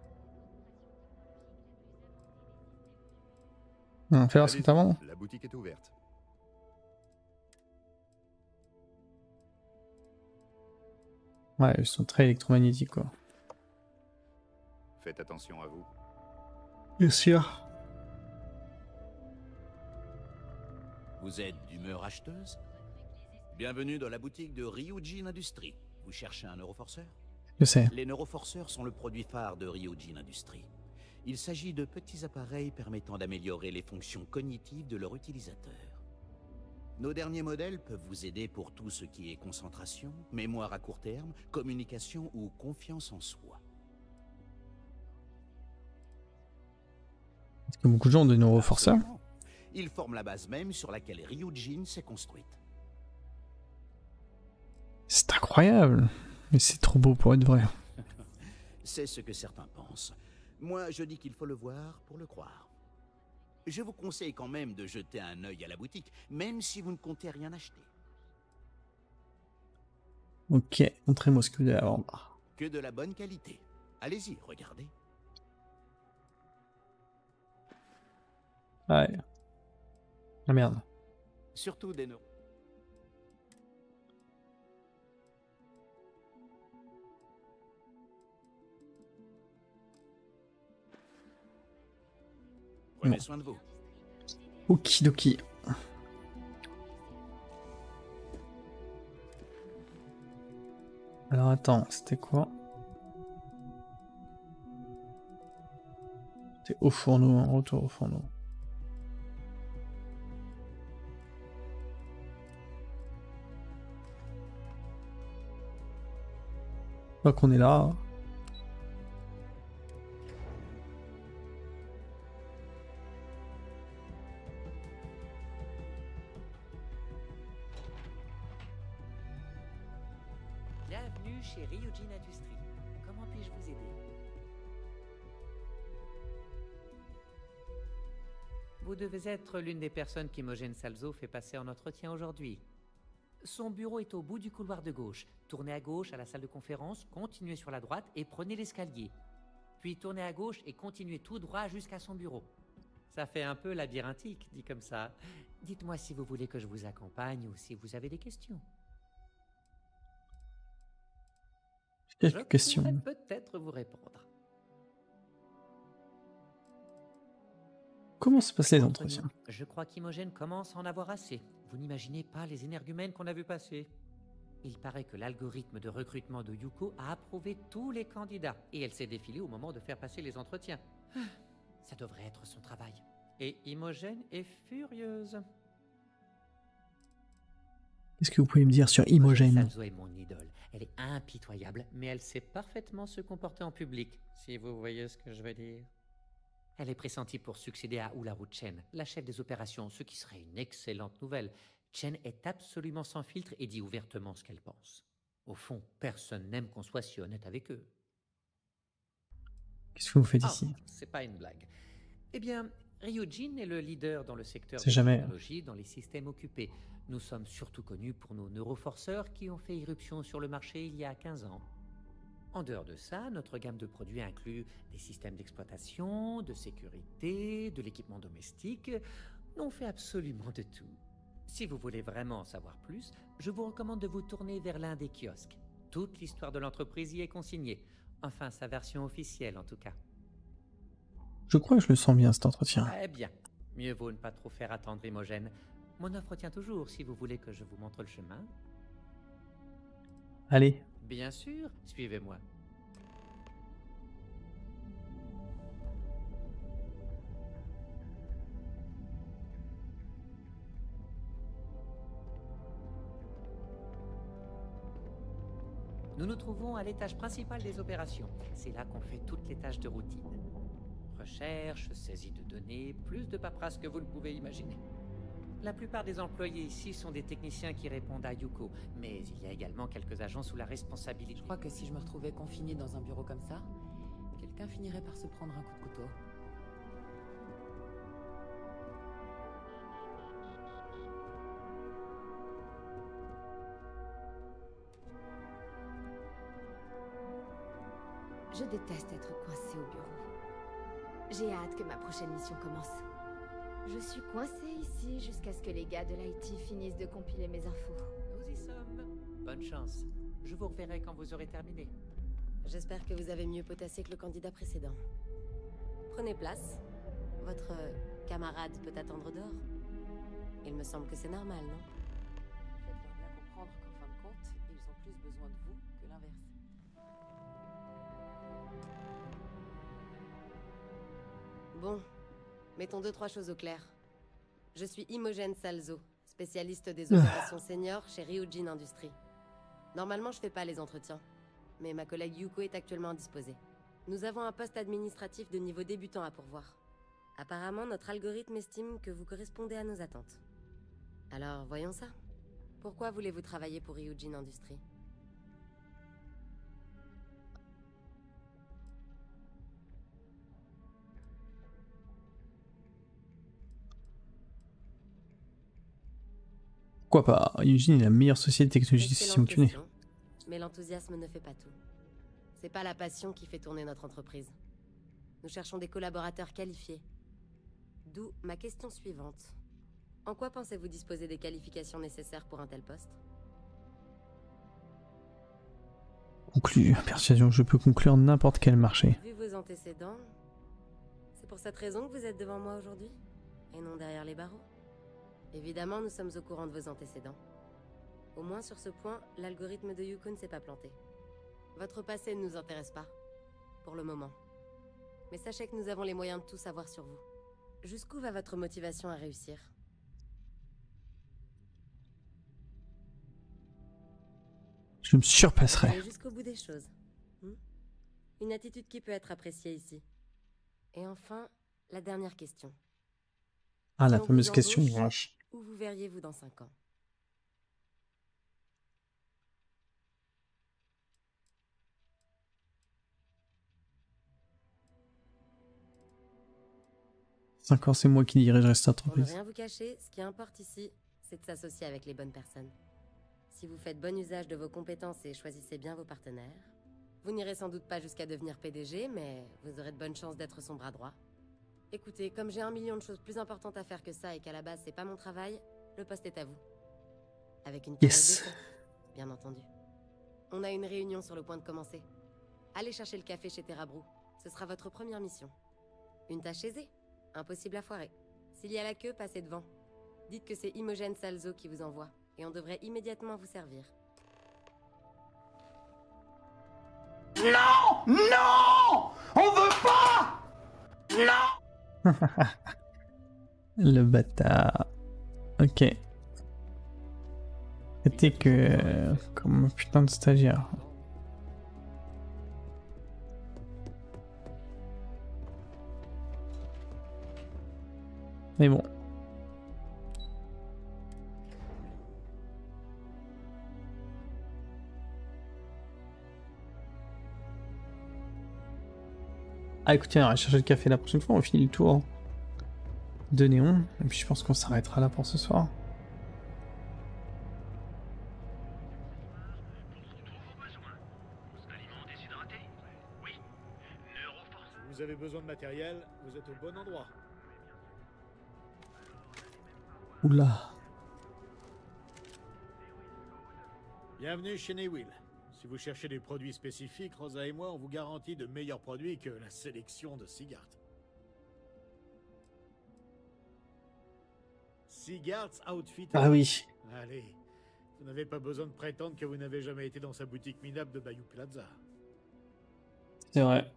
Speaker 2: Fais voir ce que t'as avant.
Speaker 1: La boutique est ouverte.
Speaker 2: Ouais, ils sont très électromagnétiques, quoi.
Speaker 1: Faites attention à vous.
Speaker 2: Bien sûr.
Speaker 4: Vous êtes d'humeur acheteuse? Bienvenue dans la boutique de Ryujin Industries. Vous cherchez un neuroforceur?
Speaker 2: Je sais.
Speaker 4: Les neuroforceurs sont le produit phare de Ryujin Industries. Il s'agit de petits appareils permettant d'améliorer les fonctions cognitives de leur utilisateur. Nos derniers modèles peuvent vous aider pour tout ce qui est concentration, mémoire à court terme, communication ou confiance en soi.
Speaker 2: Est-ce que beaucoup de gens ont des neuroforceurs?
Speaker 4: Ils forment la base même sur laquelle Ryujin s'est construite.
Speaker 2: C'est incroyable. Mais c'est trop beau pour être vrai.
Speaker 4: C'est ce que certains pensent. Moi, je dis qu'il faut le voir pour le croire. Je vous conseille quand même de jeter un œil à la boutique, même si vous ne comptez rien acheter.
Speaker 2: Ok, montrez-moi ce que vous avez à vendre.
Speaker 4: Que de la bonne qualité. Allez-y, regardez.
Speaker 2: Ouais. Ah merde.
Speaker 4: Surtout des neurones. Prenez soin de vous.
Speaker 2: Okidoki. Alors attends, c'était quoi? C'était au fourneau, en retour au fourneau. Je crois qu'on est là.
Speaker 15: Bienvenue chez Ryujin Industries. Comment puis-je vous aider? Vous devez être l'une des personnes qu'Imogen Salzo fait passer en entretien aujourd'hui. Son bureau est au bout du couloir de gauche. Tournez à gauche à la salle de conférence, continuez sur la droite et prenez l'escalier. Puis tournez à gauche et continuez tout droit jusqu'à son bureau. Ça fait un peu labyrinthique, dit comme ça. Dites-moi si vous voulez que je vous accompagne ou si vous avez des questions.
Speaker 2: Quelques questions.
Speaker 15: Je pourrais peut-être vous répondre.
Speaker 2: Comment se passent les entretiens?
Speaker 15: Je crois qu'Imogen commence à en avoir assez. Vous n'imaginez pas les énergumènes qu'on a vu passer. Il paraît que l'algorithme de recrutement de Yuko a approuvé tous les candidats et elle s'est défilée au moment de faire passer les entretiens. Ça devrait être son travail. Et Imogen est furieuse.
Speaker 2: Qu'est-ce que vous pouvez me dire sur Imogen?
Speaker 15: Salzo est mon idole. Elle est impitoyable, mais elle sait parfaitement se comporter en public, si vous voyez ce que je veux dire. Elle est pressentie pour succéder à Ularu Chen, la chef des opérations, ce qui serait une excellente nouvelle. Chen est absolument sans filtre et dit ouvertement ce qu'elle pense. Au fond, personne n'aime qu'on soit si honnête avec eux.
Speaker 2: Qu'est-ce que vous faites ici?
Speaker 15: C'est pas une blague. Eh bien, Ryujin est le leader dans le secteur de
Speaker 2: C'est jamais.
Speaker 15: la technologie dans les systèmes occupés. Nous sommes surtout connus pour nos neuroforceurs qui ont fait irruption sur le marché il y a 15 ans. En dehors de ça, notre gamme de produits inclut des systèmes d'exploitation, de sécurité, de l'équipement domestique. On fait absolument de tout. Si vous voulez vraiment en savoir plus, je vous recommande de vous tourner vers l'un des kiosques. Toute l'histoire de l'entreprise y est consignée. Enfin, sa version officielle en tout cas.
Speaker 2: Je crois que je le sens bien cet entretien.
Speaker 15: Très bien. Mieux vaut ne pas trop faire attendre Imogen. Mon offre tient toujours si vous voulez que je vous montre le chemin.
Speaker 2: Allez.
Speaker 15: Bien sûr, suivez-moi. Nous nous trouvons à l'étage principal des opérations. C'est là qu'on fait toutes les tâches de routine. Recherche, saisie de données, plus de paperasse que vous ne pouvez imaginer. La plupart des employés ici sont des techniciens qui répondent à Yuko, mais il y a également quelques agents sous la responsabilité.
Speaker 7: Je crois que si je me retrouvais confiné dans un bureau comme ça, quelqu'un finirait par se prendre un coup de couteau.
Speaker 18: Je déteste être coincée au bureau. J'ai hâte que ma prochaine mission commence. Je suis coincée ici jusqu'à ce que les gars de l'IT finissent de compiler mes infos.
Speaker 15: Nous y sommes. Bonne chance. Je vous reverrai quand vous aurez terminé.
Speaker 16: J'espère que vous avez mieux potassé que le candidat précédent. Prenez place. Votre camarade peut attendre dehors. Il me semble que c'est normal, non?
Speaker 7: Faites-leur bien comprendre qu'en fin de compte, ils ont plus besoin de vous que l'inverse.
Speaker 16: Bon, mettons 2-3 choses au clair. Je suis Imogen Salzo, spécialiste des opérations seniors chez Ryujin Industries. Normalement, je fais pas les entretiens, mais ma collègue Yuko est actuellement indisposée. Nous avons un poste administratif de niveau débutant à pourvoir. Apparemment, notre algorithme estime que vous correspondez à nos attentes. Alors, voyons ça. Pourquoi voulez-vous travailler pour Ryujin Industries?
Speaker 2: Pourquoi pas? Ryujin est la meilleure société technologique si on connaît.
Speaker 16: Mais l'enthousiasme ne fait pas tout. C'est pas la passion qui fait tourner notre entreprise. Nous cherchons des collaborateurs qualifiés. D'où ma question suivante. En quoi pensez-vous disposer des qualifications nécessaires pour un tel poste?
Speaker 2: Conclu. Persuasion, je peux conclure n'importe quel marché.
Speaker 16: Vu vos antécédents, c'est pour cette raison que vous êtes devant moi aujourd'hui? Et non derrière les barreaux? Évidemment, nous sommes au courant de vos antécédents. Au moins sur ce point, l'algorithme de Yuko ne s'est pas planté. Votre passé ne nous intéresse pas, pour le moment. Mais sachez que nous avons les moyens de tout savoir sur vous. Jusqu'où va votre motivation à réussir?
Speaker 2: Je me surpasserai.
Speaker 16: Allez jusqu'au bout des choses. Une attitude qui peut être appréciée ici. Et enfin, la dernière question.
Speaker 2: Ah, la
Speaker 16: Si on
Speaker 2: fameuse
Speaker 16: vous
Speaker 2: question,
Speaker 16: embauche,
Speaker 2: vache.
Speaker 16: où vous verriez-vous dans 5 ans?
Speaker 2: Encore c'est moi qui dirigerai cette
Speaker 16: Pour ne
Speaker 2: entreprise.
Speaker 16: rien vous cacher, ce qui importe ici, c'est de s'associer avec les bonnes personnes. Si vous faites bon usage de vos compétences et choisissez bien vos partenaires, vous n'irez sans doute pas jusqu'à devenir PDG, mais vous aurez de bonnes chances d'être son bras droit. Écoutez, comme j'ai 1 million de choses plus importantes à faire que ça et qu'à la base c'est pas mon travail, le poste est à vous. Avec une période d'essai, bien entendu. On a une réunion sur le point de commencer. Allez chercher le café chez Terrabrou. Ce sera votre première mission. Une tâche aisée, impossible à foirer. S'il y a la queue, passez devant. Dites que c'est Imogen Salzo qui vous envoie, et on devrait immédiatement vous servir.
Speaker 10: Non! Non! On veut pas! Non!
Speaker 2: Le bâtard. Ok. C'était que... comme un putain de stagiaire. Mais bon. Ah écoutez, on va chercher le café la prochaine fois, on finit le tour de Néon, et puis je pense qu'on s'arrêtera là pour ce soir.
Speaker 17: Vous avez besoin de matériel, vous êtes au bon endroit.
Speaker 2: Oula.
Speaker 17: Bienvenue chez Newill. Si vous cherchez des produits spécifiques, Rosa et moi, on vous garantit de meilleurs produits que la sélection de Sigart. Sigart's Outfit.
Speaker 2: Ah oui.
Speaker 17: Allez, vous n'avez pas besoin de prétendre que vous n'avez jamais été dans sa boutique minable de Bayou Plaza.
Speaker 2: C'est vrai.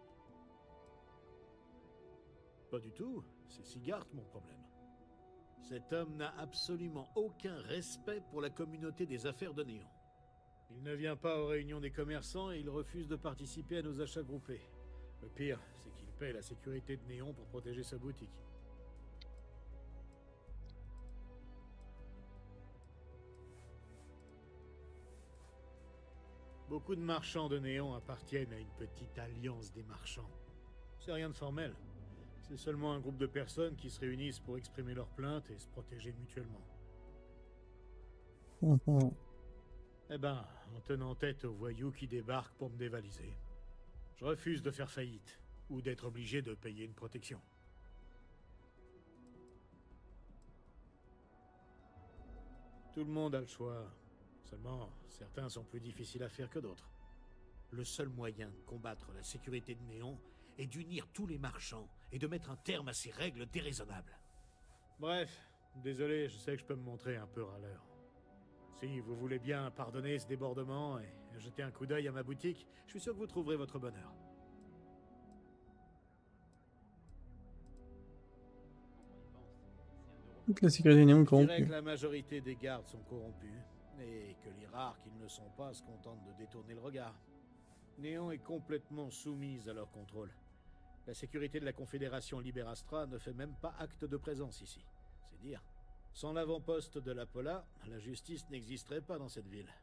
Speaker 17: Pas du tout, c'est Sigart mon problème. Cet homme n'a absolument aucun respect pour la communauté des affaires de Néon. Il ne vient pas aux réunions des commerçants et il refuse de participer à nos achats groupés. Le pire, c'est qu'il paie la sécurité de Néon pour protéger sa boutique. Beaucoup de marchands de Néon appartiennent à une petite alliance des marchands. C'est rien de formel. C'est seulement un groupe de personnes qui se réunissent pour exprimer leurs plaintes et se protéger mutuellement. Eh ben, en tenant tête aux voyous qui débarquent pour me dévaliser. Je refuse de faire faillite, ou d'être obligé de payer une protection. Tout le monde a le choix. Seulement, certains sont plus difficiles à faire que d'autres. Le seul moyen de combattre la sécurité de Néon est d'unir tous les marchands et de mettre un terme à ces règles déraisonnables. Bref, désolé, je sais que je peux me montrer un peu râleur. Si vous voulez bien pardonner ce débordement et jeter un coup d'œil à ma boutique, je suis sûr que vous trouverez votre bonheur.
Speaker 2: La sécurité Néon
Speaker 17: Je dirais
Speaker 2: corrompue.
Speaker 17: que la majorité des gardes sont corrompus, et que les rares qui ne le sont pas se contentent de détourner le regard. Néon est complètement soumise à leur contrôle. La sécurité de la Confédération Liberastra ne fait même pas acte de présence ici. C'est dire. Sans l'avant-poste de la Pola, la justice n'existerait pas dans cette ville.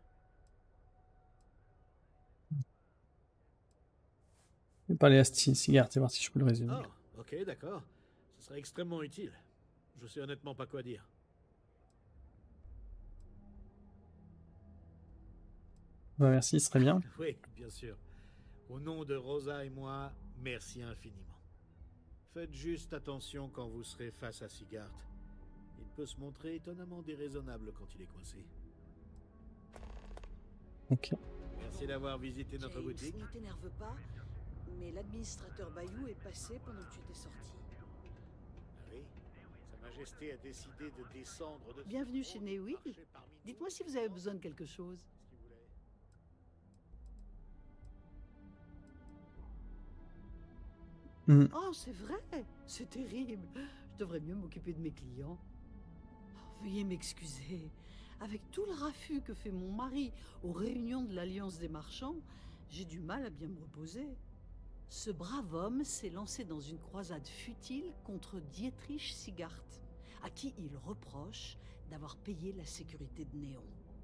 Speaker 2: Je vais parler à Sigard, c'est voir si je peux le résumer.
Speaker 17: Oh, ok, d'accord. Ce serait extrêmement utile. Je sais honnêtement pas quoi dire.
Speaker 2: Bah, merci, ce serait bien.
Speaker 17: Oui, bien sûr. Au nom de Rosa et moi, merci infiniment. Faites juste attention quand vous serez face à Sigard. Il peut se montrer étonnamment déraisonnable quand il est coincé.
Speaker 2: Ok.
Speaker 17: Merci d'avoir visité notre boutique.
Speaker 19: Ne t'énerve pas, mais l'administrateur Bayou est passé pendant que tu étais sorti.
Speaker 17: Oui, Sa Majesté a décidé de descendre de...
Speaker 19: Bienvenue chez Néouil. Dites-moi si vous avez besoin de quelque chose. Oh, c'est vrai. C'est terrible. Je devrais mieux m'occuper de mes clients. Oh, veuillez m'excuser. Avec tout le raffut que fait mon mari aux réunions de l'Alliance des marchands, j'ai du mal à bien me reposer. Ce brave homme s'est lancé dans une croisade futile contre Dietrich Sigard, à qui il reproche d'avoir payé la sécurité de Néon.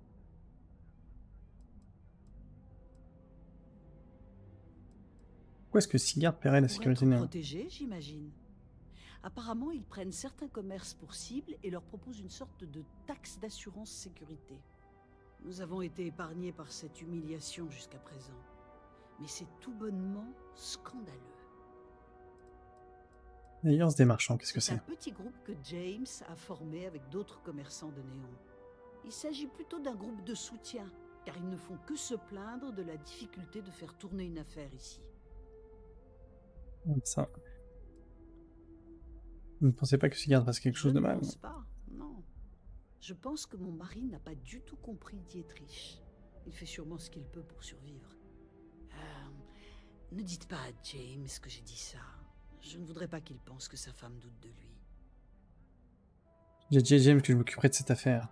Speaker 2: Pourquoi est-ce que Sigard paierait la sécurité Néon?
Speaker 19: Protégés, j'imagine. Apparemment, ils prennent certains commerces pour cible et leur proposent une sorte de taxe d'assurance sécurité. Nous avons été épargnés par cette humiliation jusqu'à présent. Mais c'est tout bonnement scandaleux.
Speaker 2: L'Alliance des marchands, qu'est-ce que
Speaker 19: C'est
Speaker 2: c'est?
Speaker 19: un petit groupe que James a formé avec d'autres commerçants de Néon. Il s'agit plutôt d'un groupe de soutien, car ils ne font que se plaindre de la difficulté de faire tourner une affaire ici.
Speaker 2: Ça. Vous ne pensez pas que Sigard fasse quelque chose de mal?
Speaker 19: Je ne pense pas, non. Je pense que mon mari n'a pas du tout compris Dietrich. Il fait sûrement ce qu'il peut pour survivre. Ne dites pas à James que j'ai dit ça. Je ne voudrais pas qu'il pense que sa femme doute de lui.
Speaker 2: J'ai dit à James que je m'occuperai de cette affaire.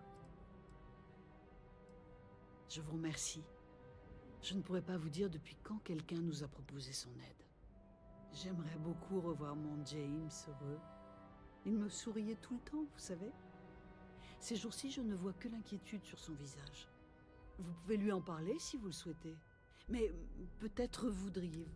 Speaker 19: Je vous remercie. Je ne pourrais pas vous dire depuis quand quelqu'un nous a proposé son aide. J'aimerais beaucoup revoir mon James heureux. Il me souriait tout le temps, vous savez. Ces jours-ci, je ne vois que l'inquiétude sur son visage. Vous pouvez lui en parler si vous le souhaitez. Mais peut-être voudriez-vous.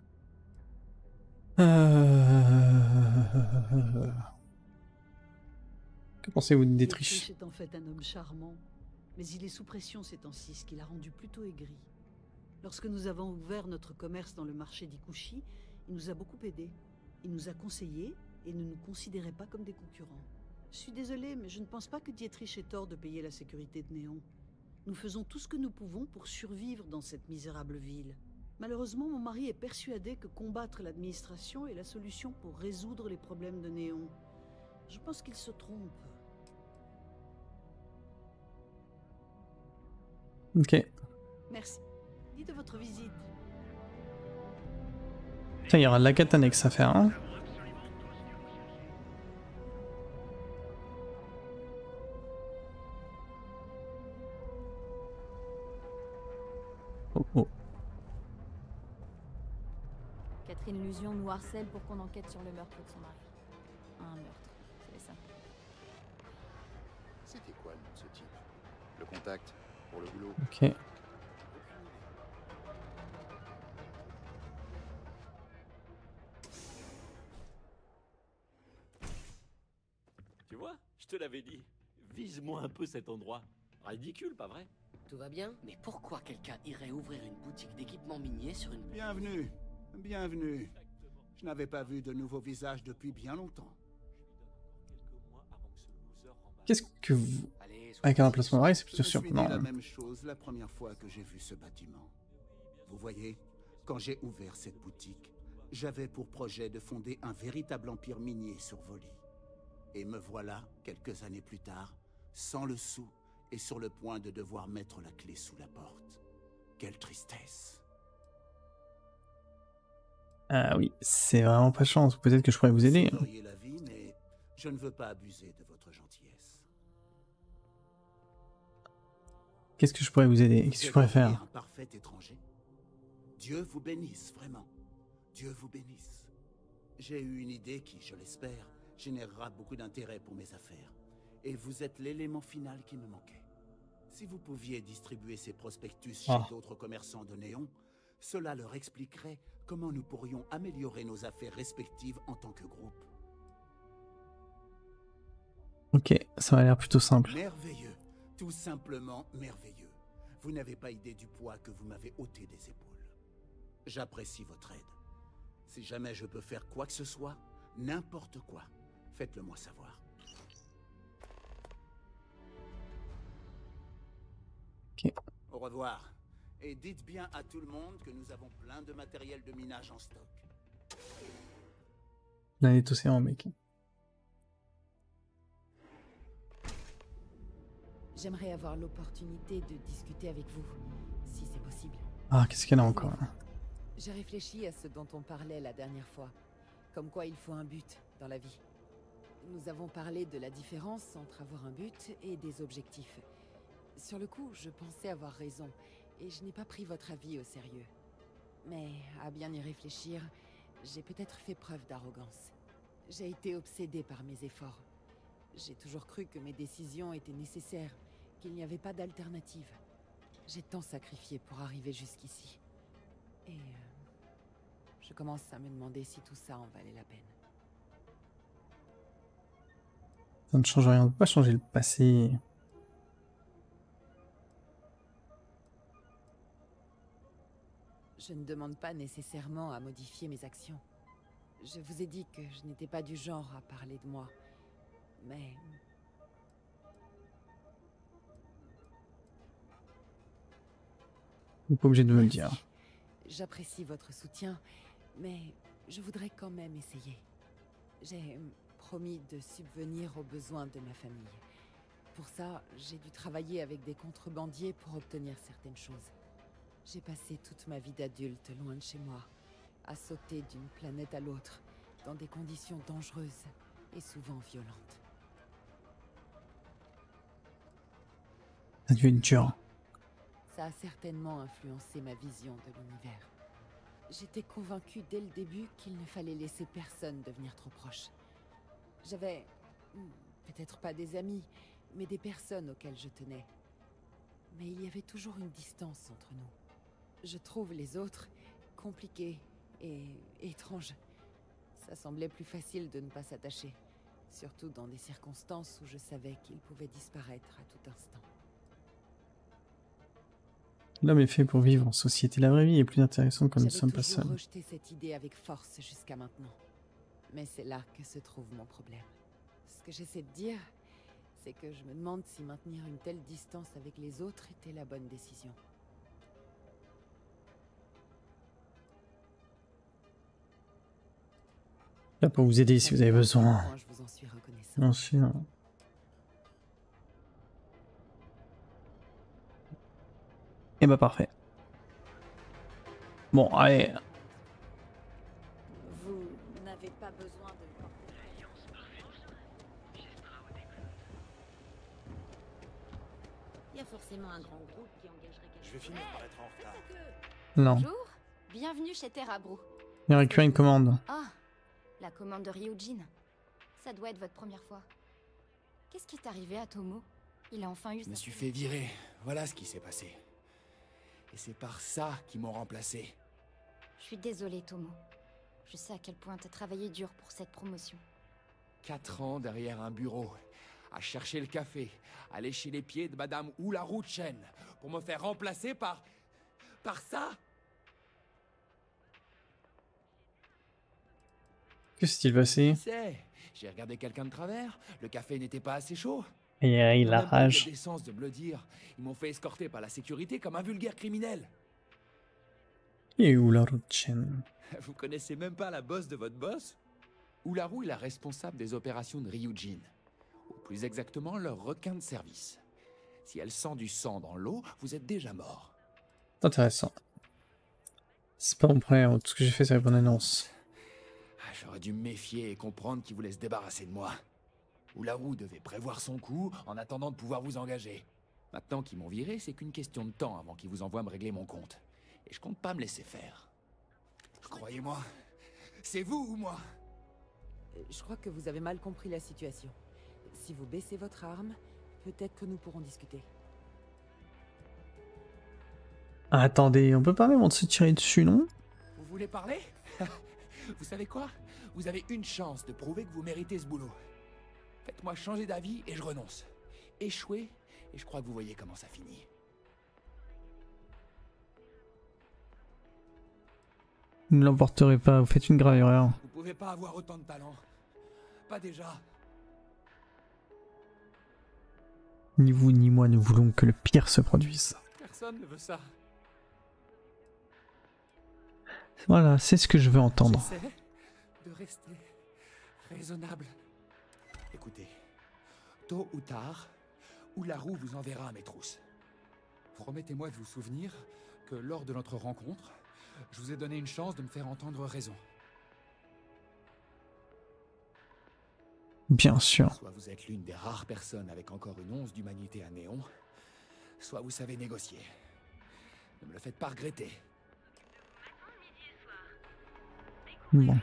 Speaker 2: Que pensez-vous de Dietrich?
Speaker 19: Dietrich est en fait un homme charmant, mais il est sous pression ces temps-ci, ce qui l'a rendu plutôt aigri. Lorsque nous avons ouvert notre commerce dans le marché d'Ikushi, il nous a beaucoup aidés. Il nous a conseillés et ne nous considérait pas comme des concurrents. Je suis désolée, mais je ne pense pas que Dietrich ait tort de payer la sécurité de Néon. Nous faisons tout ce que nous pouvons pour survivre dans cette misérable ville. Malheureusement, mon mari est persuadé que combattre l'administration est la solution pour résoudre les problèmes de Néon. Je pense qu'il se trompe.
Speaker 2: Ok.
Speaker 19: Merci. Dites de votre visite.
Speaker 2: Putain, il y aura de la quête annexe à faire, hein.
Speaker 9: Catherine Lusion nous harcèle pour qu'on enquête sur le meurtre de son mari. Un meurtre, c'est ça.
Speaker 1: C'était quoi le nom de ce type? Le contact pour le boulot?
Speaker 2: Ok.
Speaker 5: Tu vois, je te l'avais dit. Vise-moi un peu cet endroit. Ridicule, pas vrai?
Speaker 13: Tout va bien? Mais pourquoi quelqu'un irait ouvrir une boutique d'équipement minier sur une...
Speaker 20: Bienvenue, bienvenue. Je n'avais pas vu de nouveaux visages depuis bien longtemps.
Speaker 2: Qu'est-ce que vous... Avec un emplacement pareil, c'est plutôt
Speaker 20: Je me suis dit
Speaker 2: surprenant.
Speaker 20: la même chose la première fois que j'ai vu ce bâtiment. Vous voyez, quand j'ai ouvert cette boutique, j'avais pour projet de fonder un véritable empire minier sur Voli. Et me voilà, quelques années plus tard, sans le sou et sur le point de devoir mettre la clé sous la porte. Quelle tristesse.
Speaker 2: Ah oui, c'est vraiment pas de chance. Peut-être que je pourrais vous aider.
Speaker 20: Vous auriez la vie, mais je ne veux pas abuser de votre gentillesse.
Speaker 2: Qu'est-ce que je pourrais vous aider? Qu'est-ce que je pourrais faire?
Speaker 20: Un parfait étranger. Dieu vous bénisse, vraiment. Dieu vous bénisse. J'ai eu une idée qui, je l'espère, générera beaucoup d'intérêt pour mes affaires. Et vous êtes l'élément final qui me manquait. Si vous pouviez distribuer ces prospectus chez d'autres commerçants de néon, cela leur expliquerait comment nous pourrions améliorer nos affaires respectives en tant que groupe.
Speaker 2: Ok, ça m'a l'air plutôt simple.
Speaker 20: Merveilleux. Tout simplement merveilleux. Vous n'avez pas idée du poids que vous m'avez ôté des épaules. J'apprécie votre aide. Si jamais je peux faire quoi que ce soit, n'importe quoi, faites-le moi savoir.
Speaker 2: Ok.
Speaker 20: Au revoir. Et dites bien à tout le monde que nous avons plein de matériel de minage en stock.
Speaker 2: Planète océan, mec.
Speaker 6: J'aimerais avoir l'opportunité de discuter avec vous, si c'est possible.
Speaker 2: Ah, qu'est-ce qu'elle a encore?
Speaker 6: J'ai réfléchi à ce dont on parlait la dernière fois. Comme quoi il faut un but dans la vie. Nous avons parlé de la différence entre avoir un but et des objectifs. Sur le coup, je pensais avoir raison, et je n'ai pas pris votre avis au sérieux. Mais à bien y réfléchir, j'ai peut-être fait preuve d'arrogance. J'ai été obsédée par mes efforts. J'ai toujours cru que mes décisions étaient nécessaires, qu'il n'y avait pas d'alternative. J'ai tant sacrifié pour arriver jusqu'ici. Et je commence à me demander si tout ça en valait la peine.
Speaker 2: Ça ne change rien, on ne peut pas changer le passé.
Speaker 6: Je ne demande pas nécessairement à modifier mes actions. Je vous ai dit que je n'étais pas du genre à parler de moi. Mais...
Speaker 2: Vous n'êtes pas obligé de me le dire.
Speaker 6: J'apprécie votre soutien, mais je voudrais quand même essayer. J'ai promis de subvenir aux besoins de ma famille. Pour ça, j'ai dû travailler avec des contrebandiers pour obtenir certaines choses. J'ai passé toute ma vie d'adulte loin de chez moi, à sauter d'une planète à l'autre, dans des conditions dangereuses et souvent violentes.
Speaker 2: Ça a dû être dur.
Speaker 6: Ça a certainement influencé ma vision de l'univers. J'étais convaincue dès le début qu'il ne fallait laisser personne devenir trop proche. J'avais... peut-être pas des amis, mais des personnes auxquelles je tenais. Mais il y avait toujours une distance entre nous. Je trouve les autres compliqués et étranges. Ça semblait plus facile de ne pas s'attacher, surtout dans des circonstances où je savais qu'ils pouvaient disparaître à tout instant.
Speaker 2: L'homme est fait pour vivre en société. La vraie vie est plus intéressante quand nous ne sommes pas seuls.
Speaker 6: J'avais toujours rejeté cette idée avec force jusqu'à maintenant. Mais c'est là que se trouve mon problème. Ce que j'essaie de dire, c'est que je me demande si maintenir une telle distance avec les autres était la bonne décision.
Speaker 2: Là pour vous aider si vous avez besoin.
Speaker 6: Je vous en suis reconnaissant.
Speaker 2: Bien sûr. Et bah parfait. Bon, allez.
Speaker 11: Vous n'avez pas besoin de...
Speaker 3: Il y a forcément un grand groupe qui engagerait quelqu'un.
Speaker 10: Je vais finir par être en retard.
Speaker 2: Non.
Speaker 9: Bonjour, bienvenue chez Terra Brew.
Speaker 2: Il a récupéré une commande.
Speaker 9: Ah, la commande de Ryujin. Ça doit être votre première fois. Qu'est-ce qui est arrivé à Tomo? Il a enfin eu
Speaker 10: Je me suis fait virer. Voilà ce qui s'est passé. Et c'est par ça qu'ils m'ont remplacé.
Speaker 9: Je suis désolée, Tomo. Je sais à quel point t'as travaillé dur pour cette promotion.
Speaker 10: 4 ans derrière un bureau, à chercher le café, à lécher les pieds de Madame Ularu Chen, pour me faire remplacer par ça.
Speaker 2: Que s'est-il passé?
Speaker 10: J'ai regardé quelqu'un de travers, le café n'était pas assez chaud.
Speaker 2: Et il a rage.
Speaker 10: Ils n'ont pas eu la décence de me le dire. Ils m'ont fait escorter par la sécurité comme un vulgaire criminel.
Speaker 2: Et Ularu Chen.
Speaker 10: Vous connaissez même pas la boss de votre boss? Ularu est la responsable des opérations de Ryujin. Ou plus exactement, leur requin de service. Si elle sent du sang dans l'eau, vous êtes déjà mort.
Speaker 2: Intéressant. C'est pas mon problème, tout ce que j'ai fait c'est la bonne annonce.
Speaker 10: J'aurais dû me méfier et comprendre qu'il voulait se débarrasser de moi. Ularu devait prévoir son coup en attendant de pouvoir vous engager. Maintenant qu'ils m'ont viré, c'est qu'une question de temps avant qu'ils vous envoient me régler mon compte. Et je compte pas me laisser faire. Croyez-moi, c'est vous ou moi?
Speaker 7: Je crois que vous avez mal compris la situation. Si vous baissez votre arme, peut-être que nous pourrons discuter.
Speaker 2: Ah, attendez, on peut pas même se tirer dessus, non?
Speaker 10: Vous voulez parler? Vous savez quoi? Vous avez une chance de prouver que vous méritez ce boulot. Faites-moi changer d'avis et je renonce. Échouez, et je crois que vous voyez comment ça finit.
Speaker 2: Vous ne l'emporterez pas, vous faites une grave erreur.
Speaker 10: Vous pouvez pas avoir autant de talent. Pas déjà.
Speaker 2: Ni vous ni moi ne voulons que le pire se produise.
Speaker 10: Personne ne veut ça.
Speaker 2: Voilà, c'est ce que je veux entendre.
Speaker 10: J'essaie de rester raisonnable. Écoutez, tôt ou tard, Ularu vous enverra à mes trousses. Promettez-moi de vous souvenir que lors de notre rencontre, je vous ai donné une chance de me faire entendre raison.
Speaker 2: Bien sûr.
Speaker 10: Soit vous êtes l'une des rares personnes avec encore une once d'humanité à Néon, soit vous savez négocier. Ne me le faites pas regretter.
Speaker 2: Bon.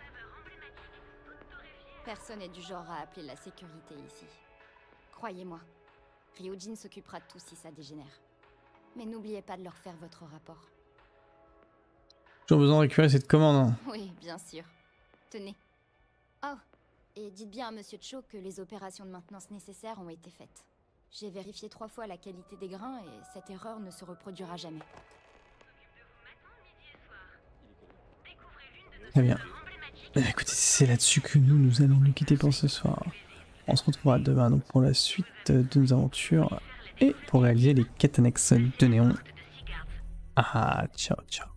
Speaker 9: Personne n'est du genre à appeler la sécurité ici. Croyez-moi, Ryujin s'occupera de tout si ça dégénère. Mais n'oubliez pas de leur faire votre rapport.
Speaker 2: J'ai besoin de récupérer cette commande.
Speaker 9: Oui, bien sûr. Tenez. Oh, et dites bien à Monsieur Cho que les opérations de maintenance nécessaires ont été faites. J'ai vérifié 3 fois la qualité des grains et cette erreur ne se reproduira jamais.
Speaker 2: Très bien. Écoutez, c'est là-dessus que nous allons nous quitter pour ce soir. On se retrouvera demain donc pour la suite de nos aventures et pour réaliser les quêtes annexes de Néon. Ah, ciao, ciao.